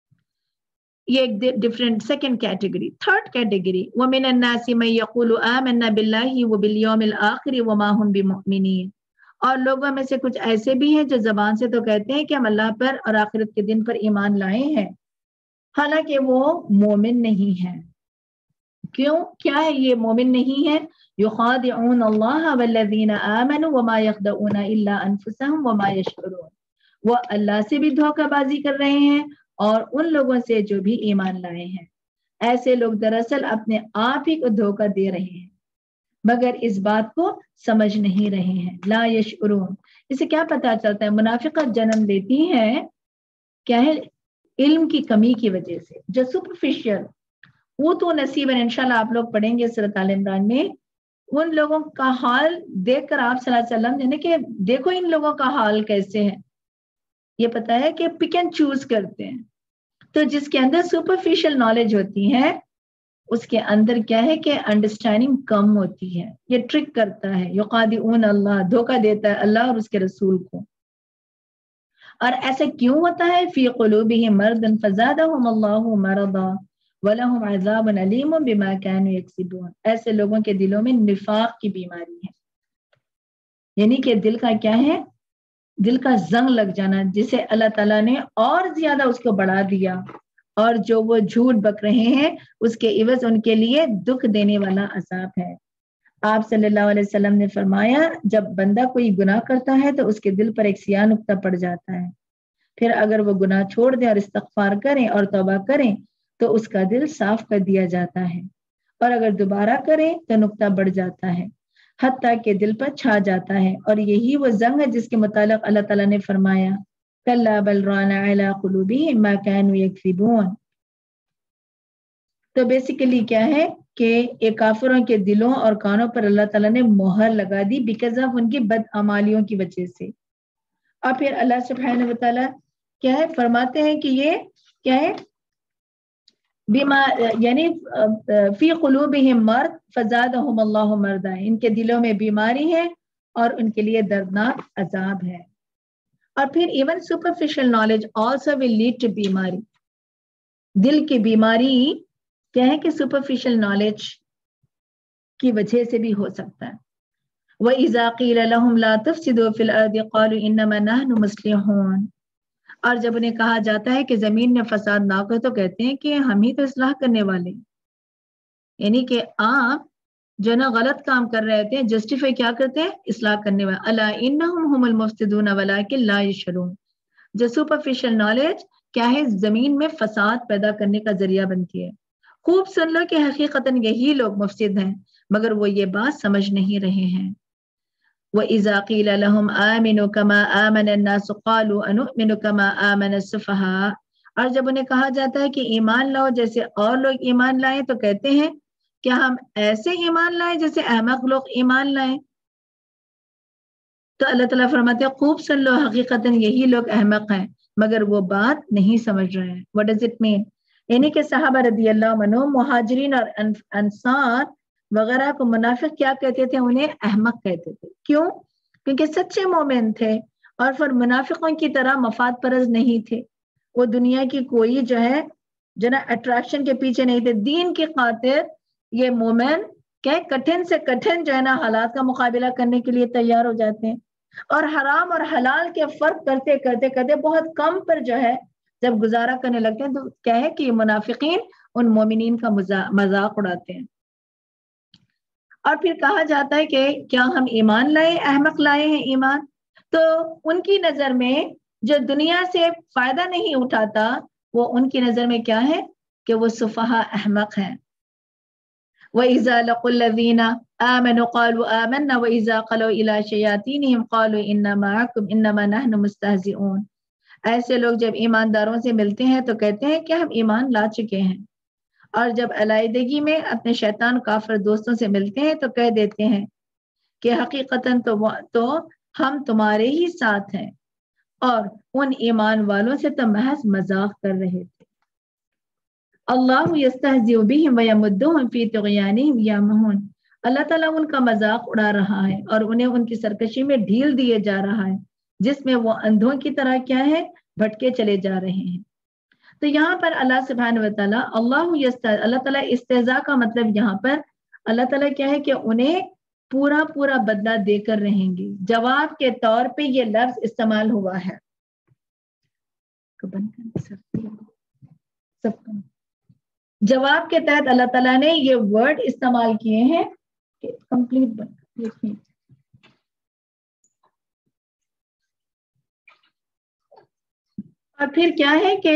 یہ ایک different second category. Third category وَمِنَ النَّاسِ مَن يَقُولُ آمَنَّا بِاللَّهِ وَبِالْيَوْمِ الْآخِرِ وَمَا هُمْ بِمُؤْمِنِينَ، اور لوگوں میں سے کچھ ایسے بھی ہیں جو زبان سے تو کہتے ہیں کہ ہم اللہ پر اور آخرت کے دن پر ایمان لائے ہیں، حالانکہ وہ مومن نہیں ہیں. کیوں؟ کیا ہے یہ مومن نہیں ہے؟ يُخَادِعُونَ اللَّهَ وَالَّذِينَ آمَنُوا وَمَا يَخْدَعُونَ إِلَّا أَنفُسَهُمْ وَمَا يَشْعُرُونَ، وہ اللہ سے بھی دھوکہ بازی کر رہے ہیں اور ان لوگوں سے جو بھی ایمان لائے ہیں. ایسے لوگ دراصل اپنے آپ ہی کو دھوکہ دے رہے ہیں مگر اس بات کو سمجھ نہیں رہے ہیں. لا یشعرون، اسے کیا پتا چلتا ہے؟ منافقت جنم لیتی ہے کیا ہے؟ علم کی کمی کی وجہ سے. جو سپرفیشل وہ تو نصیب ہے، انشاءاللہ آپ لوگ پڑھیں گے سورۃ آل عمران میں. ان لوگوں کا حال دیکھ کر آپ صلی اللہ علیہ وسلم یعنی کہ دیکھو ان لوگوں کا حال کیسے ہے. یہ پتا ہے کہ پک اینڈ چوز کرتے ہیں. تو جس کے اندر سپرفیشل نالج ہوتی ہے اس کے اندر کیا ہے کہ انڈرسٹینڈنگ کم ہوتی ہے. یہ ٹرک کرتا ہے، یقادعون اللہ، دھوکہ دیتا ہے اللہ اور اس کے رسول کو. اور ایسا کیوں ہوتا ہے؟ فی قلوبہم مرض فزادہم اللہ مرضا ولہم عذاب علیم بما کانوا یکسبون. ایسے لوگوں کے دلوں میں نفاق کی بیماری ہے، یعنی کہ دل کا کیا ہے؟ دل کا زنگ لگ جانا، جسے اللہ تعالیٰ نے اور زیادہ اس کو بڑھا دیا، اور جو وہ جھوٹ بک رہے ہیں اس کے عوض ان کے لیے دکھ دینے والا عذاب ہے. آپ صلی اللہ علیہ وسلم نے فرمایا جب بندہ کوئی گناہ کرتا ہے تو اس کے دل پر ایک سیاہ نقطہ پڑ جاتا ہے، پھر اگر وہ گناہ چھوڑ دیں اور استغفار کریں اور توبہ کریں تو اس کا دل صاف کر دیا جاتا ہے، اور اگر دوبارہ کریں تو نقطہ بڑھ جاتا ہے حتیٰ کہ دل پر چھا جاتا ہے. اور یہی وہ زنگ ہے جس کے متعلق اللہ تعالیٰ نے فرمایا کلا بل ران علی قلوبہم ما کانوا یکسبون. تو بیسیکلی کیا ہے کہ یہ کافروں کے دلوں اور کانوں پر اللہ تعالیٰ نے مہر لگا دی بیکاز آف ان کی بدعمالیوں کی وجہ سے. اور پھر اللہ سبحانہ و تعالیٰ کیا ہے فرماتے ہیں کہ یہ کیا ہے؟ بما یعنی فی قلوبہم مرض فزادہم اللہ مرضا، ان کے دلوں میں بیماری ہے اور ان کے لیے دردناک عذاب ہے. اور پھر even superficial knowledge also will lead to بیماری. دل کی بیماری کیا ہے کہ سپرفیشل نالج کی وجہ سے بھی ہو سکتا ہے. وَإِذَا قِيلَ لَهُمْ لَا تُفْسِدُوا فِي الْأَرْضِ قَالُوا إِنَّمَا نَحْنُ مُصْلِحُونَ. اور جب انہیں کہا جاتا ہے کہ زمین میں فساد نہ کرو تو کہتے ہیں کہ ہم ہی تو اصلاح کرنے والے ہیں. یعنی کہ آپ جو نا غلط کام کر رہے تھے جسٹیفائی کیا کرتے ہیں؟ اصلاح کرنے والے. الا انہم هم المفسدون ولکن لا یشعرون. جو سپرفیشل نالج کیا ہے؟ زمین میں فساد پیدا کرنے کا ذریعہ بنتی ہے. خوب سن لو کہ حقیقتاً یہی لوگ مفسد ہیں مگر وہ یہ بات سمجھ نہیں رہے ہیں. وَإِذَا قِيلَ لَهُمْ آمِنُوا كَمَا آمَنَ النَّاسُ قَالُوا أَنُؤْمِنُ كَمَا آمَنَ السُّفَهَاءُ. اور جب انہیں کہا جاتا ہے کہ ایمان لاؤ جیسے اور لوگ ایمان لائیں تو کہتے ہیں کیا ہم ایسے ایمان لائیں جیسے احمق لوگ ایمان لائیں. تو اللہ تعالیٰ فرماتے ہیں خوب سن لو حقیقتاً یہی لوگ احمق ہیں مگر وہ بات نہیں سمجھ رہے ہیں. What does it mean؟ یعنی کہ صحابہ رضی اللہ عنہ مہاجرین اور انصار وغیرہ کو منافق کیا کہتے تھے؟ انہیں احمق کہتے تھے. کیوں؟ کیونکہ سچے مومن تھے اور پھر منافقوں کی طرح مفاد پرست نہیں تھے. وہ دنیا کی کوئی جو ہے جو نا اٹریکشن کے پیچھے نہیں تھے. دین کی خاطر یہ مومن کیا کٹھن سے کٹھن جو ہے نا حالات کا مقابلہ کرنے کے لیے تیار ہو جاتے ہیں اور حرام اور حلال کے فرق کرتے کرتے کرتے بہت کم پر جو ہے جب گزارا کرنے لگتے ہیں تو کیا ہے کہ منافقین ان مومنین کا مذاق اڑاتے ہیں. اور پھر کہا جاتا ہے کہ کیا ہم ایمان لائے؟ احمق لائے ہیں ایمان. تو ان کی نظر میں جو دنیا سے فائدہ نہیں اٹھاتا وہ ان کی نظر میں کیا ہے کہ وہ سفہا احمق ہیں. وَإِذَا لَقُوا الَّذِينَ آمَنُوا قَالُوا آمَنَّا وَإِذَا خَلَوْا إِلَىٰ شَيَاطِينِهِمْ قَالُوا إِنَّا مَعَكُمْ إِنَّمَا نَحْنُ مُسْتَهْزِئُونَ. ایسے لوگ جب ایمانداروں سے ملتے ہیں تو کہتے ہیں کہ ہم ایمان لا چکے ہیں، اور جب علیحدگی میں اپنے شیطان کافر دوستوں سے ملتے ہیں تو کہہ دیتے ہیں کہ حقیقتاً تو تو ہم تمہارے ہی ساتھ ہیں، اور ان ایمان والوں سے تو محض مذاق کر رہے تھے۔ اللہ یستہزئ بہم ویمدہم فی طغیانہم یعمہون، اللہ تعالیٰ ان کا مذاق اڑا رہا ہے اور انہیں ان کی سرکشی میں ڈھیل دیے جا رہا ہے، جس میں وہ اندھوں کی طرح کیا ہے بھٹکے چلے جا رہے ہیں۔ تو یہاں پر اللہ سبحانہ وتعالیٰ اللہ یستہزئ، اللہ تعالیٰ استہزاء کا مطلب یہاں پر اللہ تعالیٰ کیا ہے کہ انہیں پورا پورا بدلہ دے کر رہیں گے، جواب کے طور پہ یہ لفظ استعمال ہوا ہے۔ جواب کے تحت اللہ تعالیٰ نے یہ ورڈ استعمال کیے ہیں کہ کمپلیٹ بن اور پھر کیا ہے کہ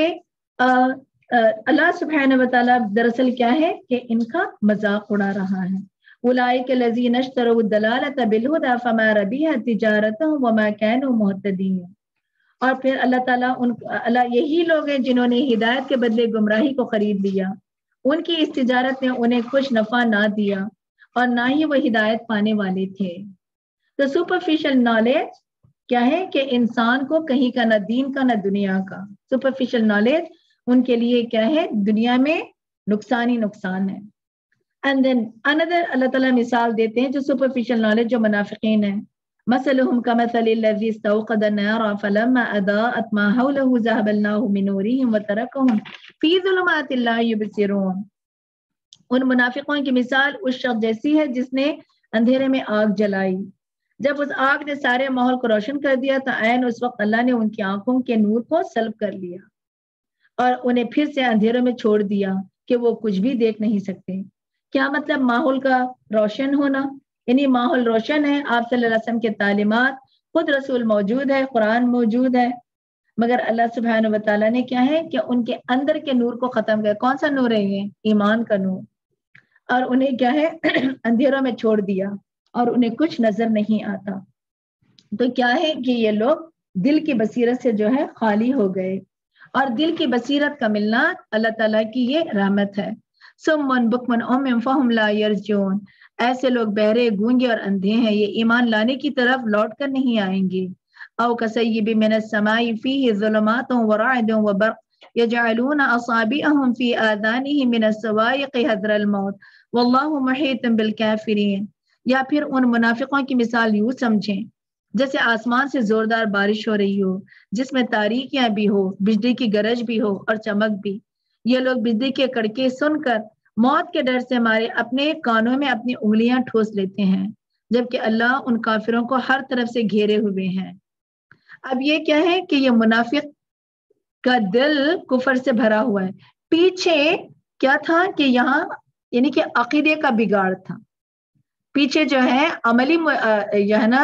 اللہ سبحانہ وتعالیٰ دراصل کیا ہے کہ ان کا مذاق اڑا رہا ہے۔ اولئک الذین اشتروا الضلالۃ بالہدی فما ربحت تجارتہم وما کانوا مہتدین، اور پھر اللہ تعالیٰ ان اللہ یہی لوگ ہیں جنہوں نے ہدایت کے بدلے گمراہی کو خرید لیا، ان کی اس تجارت نے انہیں کچھ نفع نہ دیا اور نہ ہی وہ ہدایت پانے والے تھے۔ تو سپرفیشل نالج کیا ہے کہ انسان کو کہیں کا نہ دین کا نہ دنیا کا، سپرفیشل نالج ان کے لیے کیا ہے دنیا میں نقصان ہی نقصان ہے۔ اینڈ دین اندر اللہ تعالیٰ مثال دیتے ہیں جو سپرفیشل نالج جو منافقین ہیں، مثلهم كمثل الذي استوقد نارا فلما اضاءت ما حوله ذهب الله بنورهم وتركهم في ظلمات لا يبصرون۔ ان منافقوں کی مثال اس شخص جیسی ہے جس نے اندھیرے میں آگ جلائی، جب اس آگ نے سارے ماحول کو روشن کر دیا تو عین اس وقت اللہ نے ان کی آنکھوں کے نور کو سلب کر لیا اور انہیں پھر سے اندھیروں میں چھوڑ دیا کہ وہ کچھ بھی دیکھ نہیں سکتے۔ کیا مطلب ماحول کا روشن ہونا؟ یعنی ماحول روشن ہے، آپ صلی اللہ علیہ وسلم کے تعلیمات، خود رسول موجود ہے، قرآن موجود ہے، مگر اللہ سبحانہ وتعالیٰ نے کیا ہے کہ ان کے اندر کے نور کو ختم کیا۔ کون سا نور ہے یہ؟ ایمان کا نور، اور انہیں کیا ہے اندھیروں میں چھوڑ دیا اور انہیں کچھ نظر نہیں آتا۔ تو کیا ہے کہ یہ لوگ دل کی بصیرت سے جو ہے خالی ہو گئے، اور دل کی بصیرت کا ملنا اللہ تعالیٰ کی یہ رحمت ہے۔ سمن بکمن عمی فہم لا یرجعون، ایسے لوگ بہرے گونگے اور اندھے ہیں، یہ ایمان لانے کی طرف لوٹ کر نہیں آئیں گے۔ او کصیب من السماء فیہ ظلمات ورعد وبرق یجعلون اصابعهم فی آذانہم من الصواعق حذر الموت واللہ محیط بالکافرین۔ یا پھر ان منافقوں کی مثال یوں سمجھیں جیسے آسمان سے زوردار بارش ہو رہی ہو جس میں تاریکیاں بھی ہو، بجلی کی گرج بھی ہو اور چمک بھی۔ یہ لوگ بجلی کے کڑکے سن کر موت کے ڈر سے ہمارے اپنے کانوں میں اپنی انگلیاں ٹھوس لیتے ہیں، جبکہ اللہ ان کافروں کو ہر طرف سے گھیرے ہوئے ہیں۔ اب یہ کیا ہے کہ یہ منافق کا دل کفر سے بھرا ہوا ہے۔ پیچھے کیا تھا کہ یہاں یعنی کہ عقیدے کا بگاڑ تھا، پیچھے جو ہے عملی جو ہے نا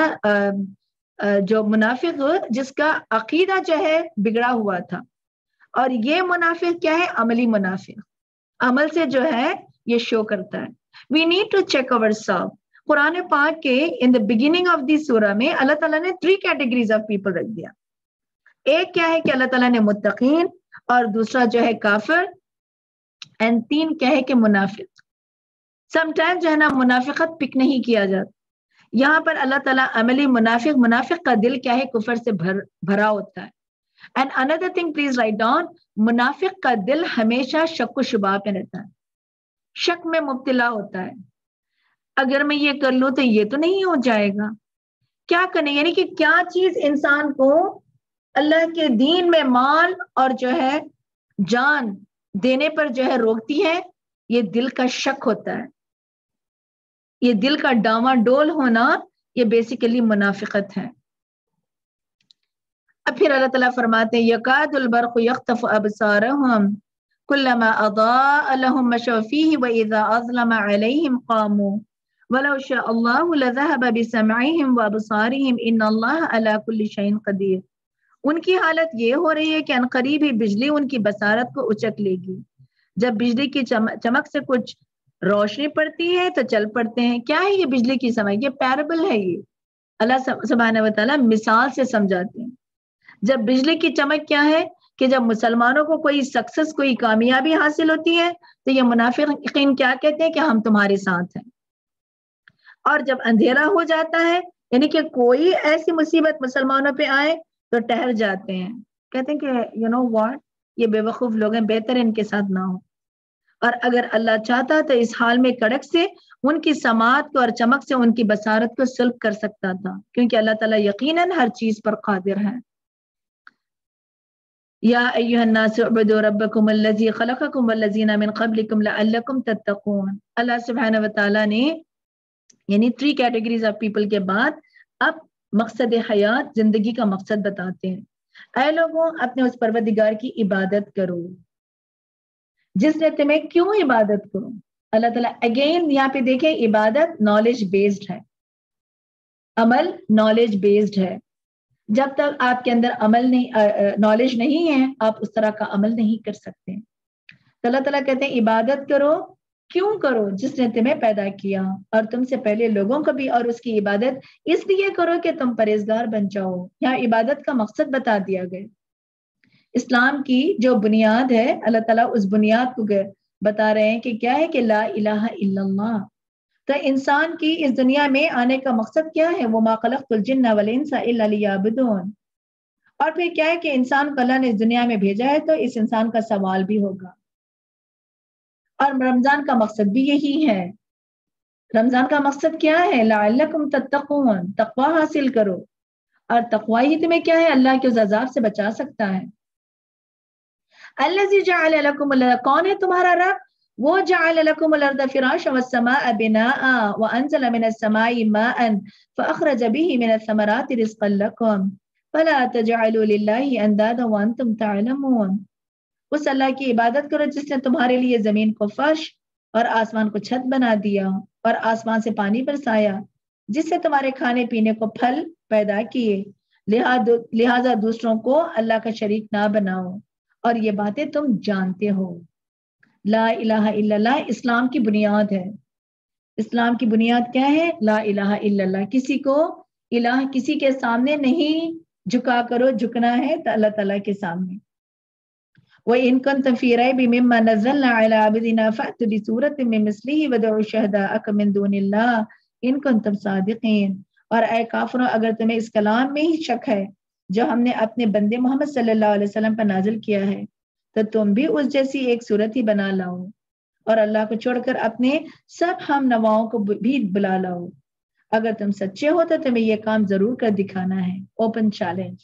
جو منافق جس کا عقیدہ جو ہے بگڑا ہوا تھا، اور یہ منافق کیا ہے عملی منافق، عمل سے جو ہے یہ شو کرتا ہے۔ We need to check ourselves۔ قرآن پاک کے in the beginning of the سورہ میں اللہ تعالیٰ نے three categories of people رکھ دیا۔ ایک کیا ہے کہ اللہ تعالیٰ نے متقین، اور دوسرا جو ہے کافر، and تین کیا ہے کہ منافق۔ سم ٹائم جو ہے نا منافقت پک نہیں کیا جاتا، یہاں پر اللہ تعالیٰ عملی منافق، منافق کا دل کیا ہے کفر سے بھر بھرا ہوتا ہے۔ And another thing please write down، منافق کا دل ہمیشہ شک و شبہ پہ رہتا ہے، شک میں مبتلا ہوتا ہے، اگر میں یہ کر لوں تو یہ تو نہیں ہو جائے گا، کیا کریں، یعنی کہ کیا چیز انسان کو اللہ کے دین میں مال اور جو ہے جان دینے پر جو ہے روکتی ہے، یہ دل کا شک ہوتا ہے، یہ دل کا ڈاواں ڈول ہونا، یہ بیسیکلی منافقت ہے۔ اب پھر اللہ تعالیٰ فرماتے ہیں یکاد البرق یخطف ابصارہم کلما اضاء لهم مشوا فیہ واذا اظلم علیہم قاموا ولو شاء اللہ لذہب بسمعہم وابصارہم ان اللہ علی کل شیء قدیر۔ ان کی حالت یہ ہو رہی ہے کہ عنقریب ہی بجلی ان کی بصارت کو اچک لے گی، جب بجلی کی چمک سے کچھ روشنی پڑتی ہے تو چل پڑتے ہیں۔ کیا ہے یہ بجلی کی چمک؟ یہ پیرابل ہے، یہ اللہ سبحانہ و تعالیٰ مثال سے سمجھاتے ہیں۔ جب بجلی کی چمک کیا ہے کہ جب مسلمانوں کو کوئی سکسس کوئی کامیابی حاصل ہوتی ہے تو یہ منافقین کیا کہتے ہیں کہ ہم تمہارے ساتھ ہیں، اور جب اندھیرا ہو جاتا ہے یعنی کہ کوئی ایسی مصیبت مسلمانوں پہ آئے تو ٹہر جاتے ہیں، کہتے ہیں کہ یو نو واٹ، یہ بے وقوف لوگ ہیں، بہتر ان کے ساتھ نہ ہو۔ اور اگر اللہ چاہتا تو اس حال میں کڑک سے ان کی سماعت کو اور چمک سے ان کی بصارت کو سلب کر سکتا تھا، کیونکہ اللہ تعالیٰ یقیناً ہر چیز پر قادر ہے۔ یا ایھا الناس اعبدوا ربکم الذی خلقکم والذین من قبلکم لعلکم تتقون۔ اللہ سبحانہ وتعالیٰ نے یعنی تھری کیٹیگریز آف پیپل کے بعد اب مقصد حیات زندگی کا مقصد بتاتے ہیں۔ اے لوگوں اپنے اس پروردگار کی عبادت کرو جس نے تمہیں کیوں عبادت کرو۔ اللہ تعالیٰ اگین یہاں پہ دیکھیں عبادت نالج بیسڈ ہے، عمل نالج بیسڈ ہے۔ جب تک آپ کے اندر عمل نہیں نالج نہیں ہے آپ اس طرح کا عمل نہیں کر سکتے۔ تو اللہ تعالیٰ کہتے ہیں عبادت کرو، کیوں کرو؟ جس نے تمہیں پیدا کیا اور تم سے پہلے لوگوں کو بھی، اور اس کی عبادت اس لیے کرو کہ تم پرہیزگار بن جاؤ۔ یہاں عبادت کا مقصد بتا دیا گیا۔ اسلام کی جو بنیاد ہے اللہ تعالیٰ اس بنیاد کو بتا رہے ہیں کہ کیا ہے کہ لا الہ الا اللہ۔ تو انسان کی اس دنیا میں آنے کا مقصد کیا ہے؟ وما خلقت الجن والانس الا لیعبدون۔ اور پھر کیا ہے کہ انسان کو اللہ نے اس دنیا میں بھیجا ہے تو اس انسان کا سوال بھی ہوگا، اور رمضان کا مقصد بھی یہی ہے۔ رمضان کا مقصد کیا ہے؟ لعلکم تتقون، تقوی حاصل کرو، اور تقوی ہی تمہیں کیا ہے؟ اللہ کے اس عذاب سے بچا سکتا ہے۔ الذی جعل لکم الارض، کون ہے تمہارا رب؟ وہ جعل لکم الارض فراشا والسماء بناء وانزل من السماء ماء فاخرج به من الثمرات رزقا لکم فلا تجعلوا للہ اندادا وانتم تعلمون۔ اس اللہ کی عبادت کرو جس نے تمہارے لیے زمین کو فرش اور آسمان کو چھت بنا دیا اور آسمان سے پانی برسایا جس سے تمہارے کھانے پینے کو پھل پیدا کیے، لہذا دوسروں کو اللہ کا شریک نہ بناؤ، اور یہ باتیں تم جانتے ہو۔ لا الہ الا اللہ اسلام کی بنیاد ہے۔ اسلام کی بنیاد کیا ہے؟ لا الہ الا اللہ۔ کسی کو الہ کسی کے سامنے نہیں جھکا کرو، جھکنا ہے تو اللہ تعالیٰ کے سامنے۔ وَإِن كُنتُمْ فِي رَيْبٍ مِّمَّا نَزَّلْنَا عَلَىٰ عَبْدِنَا فَأْتُوا بِسُورَةٍ مِّن مِّثْلِهِ وَادْعُوا شُهَدَاءَكُم مِّن دُونِ اللَّهِ إِن كُنتُمْ صَادِقِينَ۔ اور اے کافروں اگر تمہیں اس کلام میں ہی شک ہے جو ہم نے اپنے بندے محمد صلی اللہ علیہ وسلم پر نازل کیا ہے تو تم بھی اس جیسی ایک صورت ہی بنا لاؤ، اور اللہ کو چھوڑ کر اپنے سب ہم نواؤں کو بھی بلا لاؤ۔ اگر تم سچے ہو تو تمہیں یہ کام ضرور کر دکھانا ہے۔ Open challenge.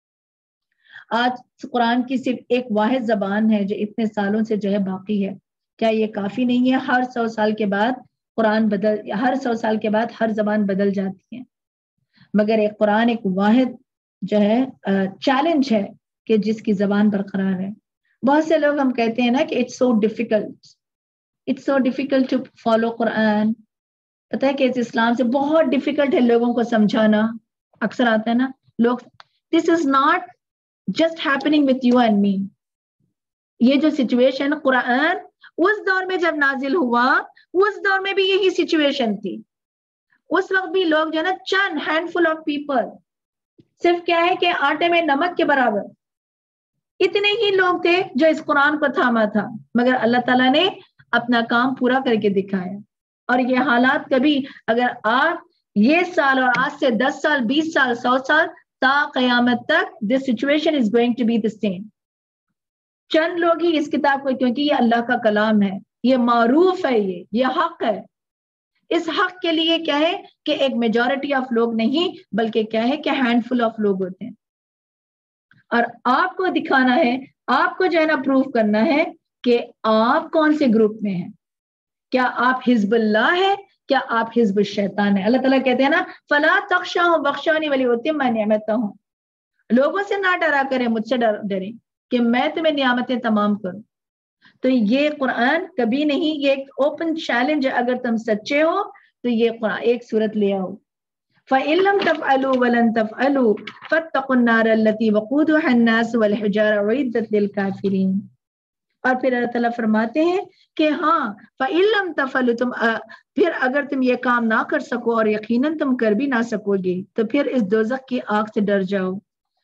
آج قرآن کی صرف ایک واحد زبان ہے جو اتنے سالوں سے جو ہے باقی ہے، کیا یہ کافی نہیں ہے؟ ہر سو سال کے بعد قرآن بدل ہر سو سال کے بعد ہر زبان بدل جاتی ہے، مگر ایک قرآن ایک واحد جو ہے چیلنج ہے کہ جس کی زبان برقرار ہے۔ بہت سے لوگ ہم کہتے ہیں نا کہ it's so difficult it's so difficult to follow قرآن۔ پتہ ہے کہ اس اسلام سے بہت ڈیفیکلٹ ہے لوگوں کو سمجھانا۔ اکثر آتا ہے نا لوگ، this is not just happening with you and me. یہ جو سچویشن قرآن اس دور میں جب نازل ہوا اس دور میں بھی یہی سچویشن تھی۔ اس وقت بھی لوگ جو ہے نا چند ہینڈ فل آف پیپل، صرف کیا ہے کہ آٹے میں نمک کے برابر اتنے ہی لوگ تھے جو اس قرآن کو تھاما تھا، مگر اللہ تعالیٰ نے اپنا کام پورا کر کے دکھایا۔ اور یہ حالات کبھی اگر آپ یہ سال اور آج سے دس سال بیس سال سو سال تا قیامت تک this situation is going to be the same۔ چند لوگ ہی اس کتاب کو، کیونکہ یہ اللہ کا کلام ہے، یہ معروف ہے، یہ یہ حق ہے۔ اس حق کے لیے کیا ہے کہ ایک میجورٹی آف لوگ نہیں بلکہ کیا ہے کہ ہینڈ فل آف لوگ ہوتے ہیں، اور آپ کو دکھانا ہے، آپ کو جو ہے نا پروف کرنا ہے کہ آپ کون سے گروپ میں ہیں۔ کیا آپ حزب اللہ ہے؟ کیا آپ حزب الشیطان ہے؟ اللہ تعالیٰ کہتے ہیں نا فلا تخشوهم واخشونی ولیتم نعمتہ، لوگوں سے نہ ڈرا کریں، مجھ سے ڈریں کہ میں تمہیں نعمتیں تمام کروں۔ تو یہ قرآن کبھی نہیں، یہ ایک اوپن چیلنج ہے۔ اگر تم سچے ہو تو یہ قرآن ایک صورت لے آؤ۔ فَإِن لَمْ تَفْعَلُوا وَلَن تَفْعَلُوا فَاتَّقُوا النَّارَ الَّتِي وَقُودُهَا النَّاسُ وَالْحِجَارَةُ أُعِدَّتْ لِلْكَافِرِينَ۔ اور پھر اللہ تعالیٰ فرماتے ہیں کہ ہاں فَإِن لَمْ تَفْعَلُوا، تم پھر اگر تم یہ کام نہ کر سکو اور یقیناً تم کر بھی نہ سکو گے تو پھر اس دوزخ کی آگ سے ڈر جاؤ۔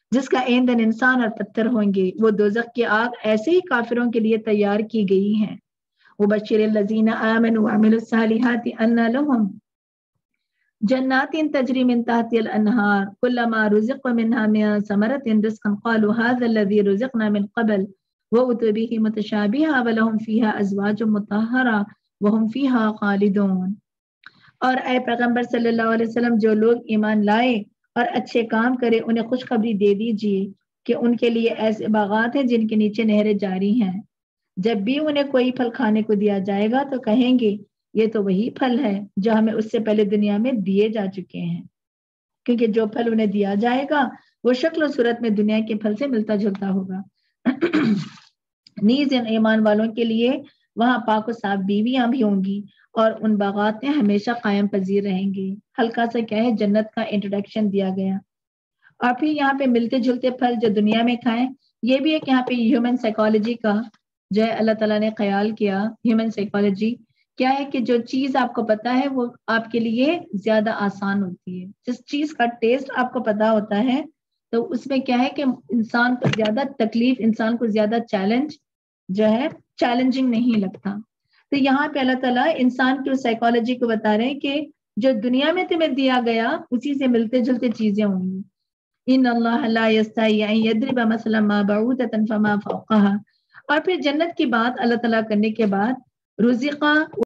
جس کا ایندھن انسان اور پتھر ہوں گے، وہ دوزخ کی آگ ایسے ہی کافروں کے لیے تیار کی گئی ہیں۔ وبشر الذین آمنوا وعملوا الصالحات ان لهم جنات تجری من تحت الانہار كلما رزقوا منها من ثمرة رزقا قالوا هذا الذي رزقنا من قبل وأتوا به متشابها ولهم فيها أزواج مطهرة وهم فيها خالدون۔ اور اے پیغمبر صلی اللہ علیہ وسلم، جو لوگ ایمان لائے اور اچھے کام کرے انہیں خوشخبری دے دیجیے کہ ان کے لیے ایسے باغات ہیں جن کے نیچے نہریں جاری ہیں۔ جب بھی انہیں کوئی پھل کھانے کو دیا جائے گا تو کہیں گے یہ تو وہی پھل ہے جو ہمیں اس سے پہلے دنیا میں دیے جا چکے ہیں، کیونکہ جو پھل انہیں دیا جائے گا وہ شکل و صورت میں دنیا کے پھل سے ملتا جلتا ہوگا۔ نیز ان ایمان والوں کے لیے وہاں پاک و صاف بیویاں بھی ہوں گی اور ان باغات میں ہمیشہ قائم پذیر رہیں گے۔ ہلکا سا کیا ہے، جنت کا انٹروڈکشن دیا گیا۔ اور پھر یہاں پہ ملتے جلتے پھل جو دنیا میں کھائیں، یہ بھی ایک یہاں پہ ہیومن سائیکالوجی کا جو ہے اللہ تعالیٰ نے خیال کیا۔ ہیومن سائیکالوجی کیا ہے کہ جو چیز آپ کو پتا ہے وہ آپ کے لیے زیادہ آسان ہوتی ہے۔ جس چیز کا ٹیسٹ آپ کو پتا ہوتا ہے تو اس میں کیا ہے کہ انسان کو زیادہ تکلیف، انسان کو زیادہ چیلنج جو ہے چیلنجنگ نہیں لگتا۔ تو یہاں پہ اللہ تعالیٰ انسان کی سائیکالوجی کو بتا رہے ہیں کہ جو دنیا میں تمہیں دیا گیا اسی سے ملتے جلتے چیزیں ہوں گی۔ ان اللہ لا یستحی ان یضرب مثلا ما بعوضۃ فما فوقها۔ اور پھر جنت کی بات اللہ تعالیٰ کرنے کے بعد رزقا